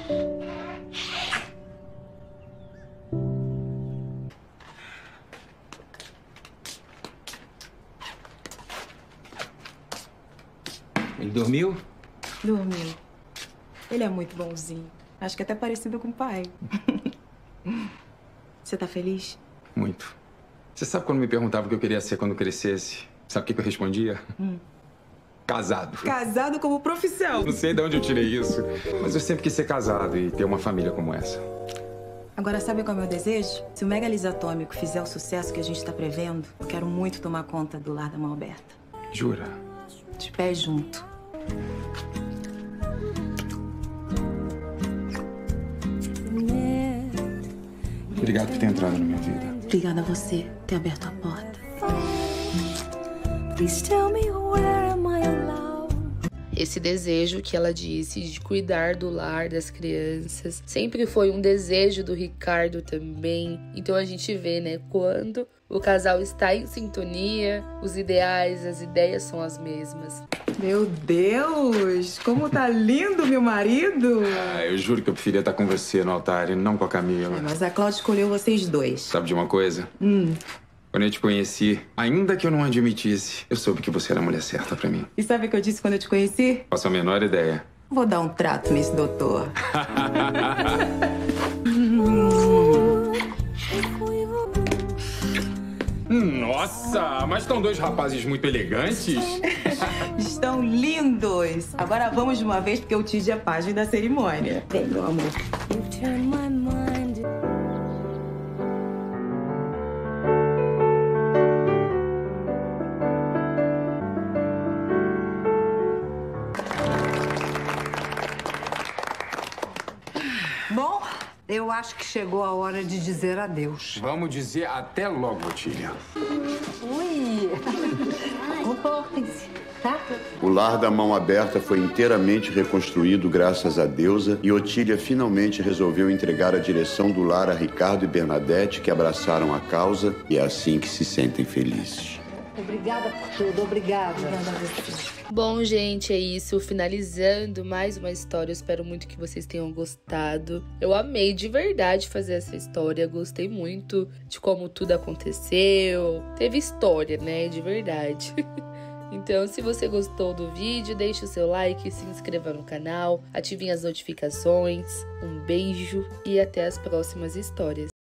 Ele dormiu? Dormiu. Ele é muito bonzinho. Acho que até parecido com o pai. Você tá feliz? Muito. Você sabe quando me perguntava o que eu queria ser quando crescesse? Sabe o que eu respondia? Casado. Casado como profissão. Não sei de onde eu tirei isso, mas eu sempre quis ser casado e ter uma família como essa. Agora, sabe qual é o meu desejo? Se o Megalisa Atômico fizer o sucesso que a gente tá prevendo, eu quero muito tomar conta do lar da mão aberta. Jura? De pé junto. Obrigado por ter entrado na minha vida. Obrigada a você por ter aberto a porta. Please tell me where am I allowed? Esse desejo que ela disse de cuidar do lar das crianças sempre foi um desejo do Ricardo também. Então a gente vê, né, quando o casal está em sintonia, os ideais, as ideias são as mesmas. Meu Deus, como tá lindo, meu marido! Eu juro que eu preferia estar com você no altar e não com a Camila. Mas a Cláudia escolheu vocês dois. Sabe de uma coisa? Quando eu te conheci, ainda que eu não admitisse, eu soube que você era a mulher certa pra mim. E sabe o que eu disse quando eu te conheci? Faço a menor ideia. Vou dar um trato nesse doutor. Nossa, mas estão dois rapazes muito elegantes. Estão lindos. Agora vamos de uma vez, porque o Tid é pajem da cerimônia. Vem, meu amor. Bom, eu acho que chegou a hora de dizer adeus. Vamos dizer até logo, Otília. Ui! Comportem-se, tá? O lar da mão aberta foi inteiramente reconstruído graças à deusa e Otília finalmente resolveu entregar a direção do lar a Ricardo e Bernadette, que abraçaram a causa e é assim que se sentem felizes. Obrigada por tudo, obrigada. Bom, gente, é isso. Finalizando mais uma história. Eu espero muito que vocês tenham gostado. Eu amei de verdade fazer essa história. Gostei muito de como tudo aconteceu. Teve história, né? De verdade. Então, se você gostou do vídeo, deixe o seu like, se inscreva no canal, ativem as notificações. Um beijo e até as próximas histórias.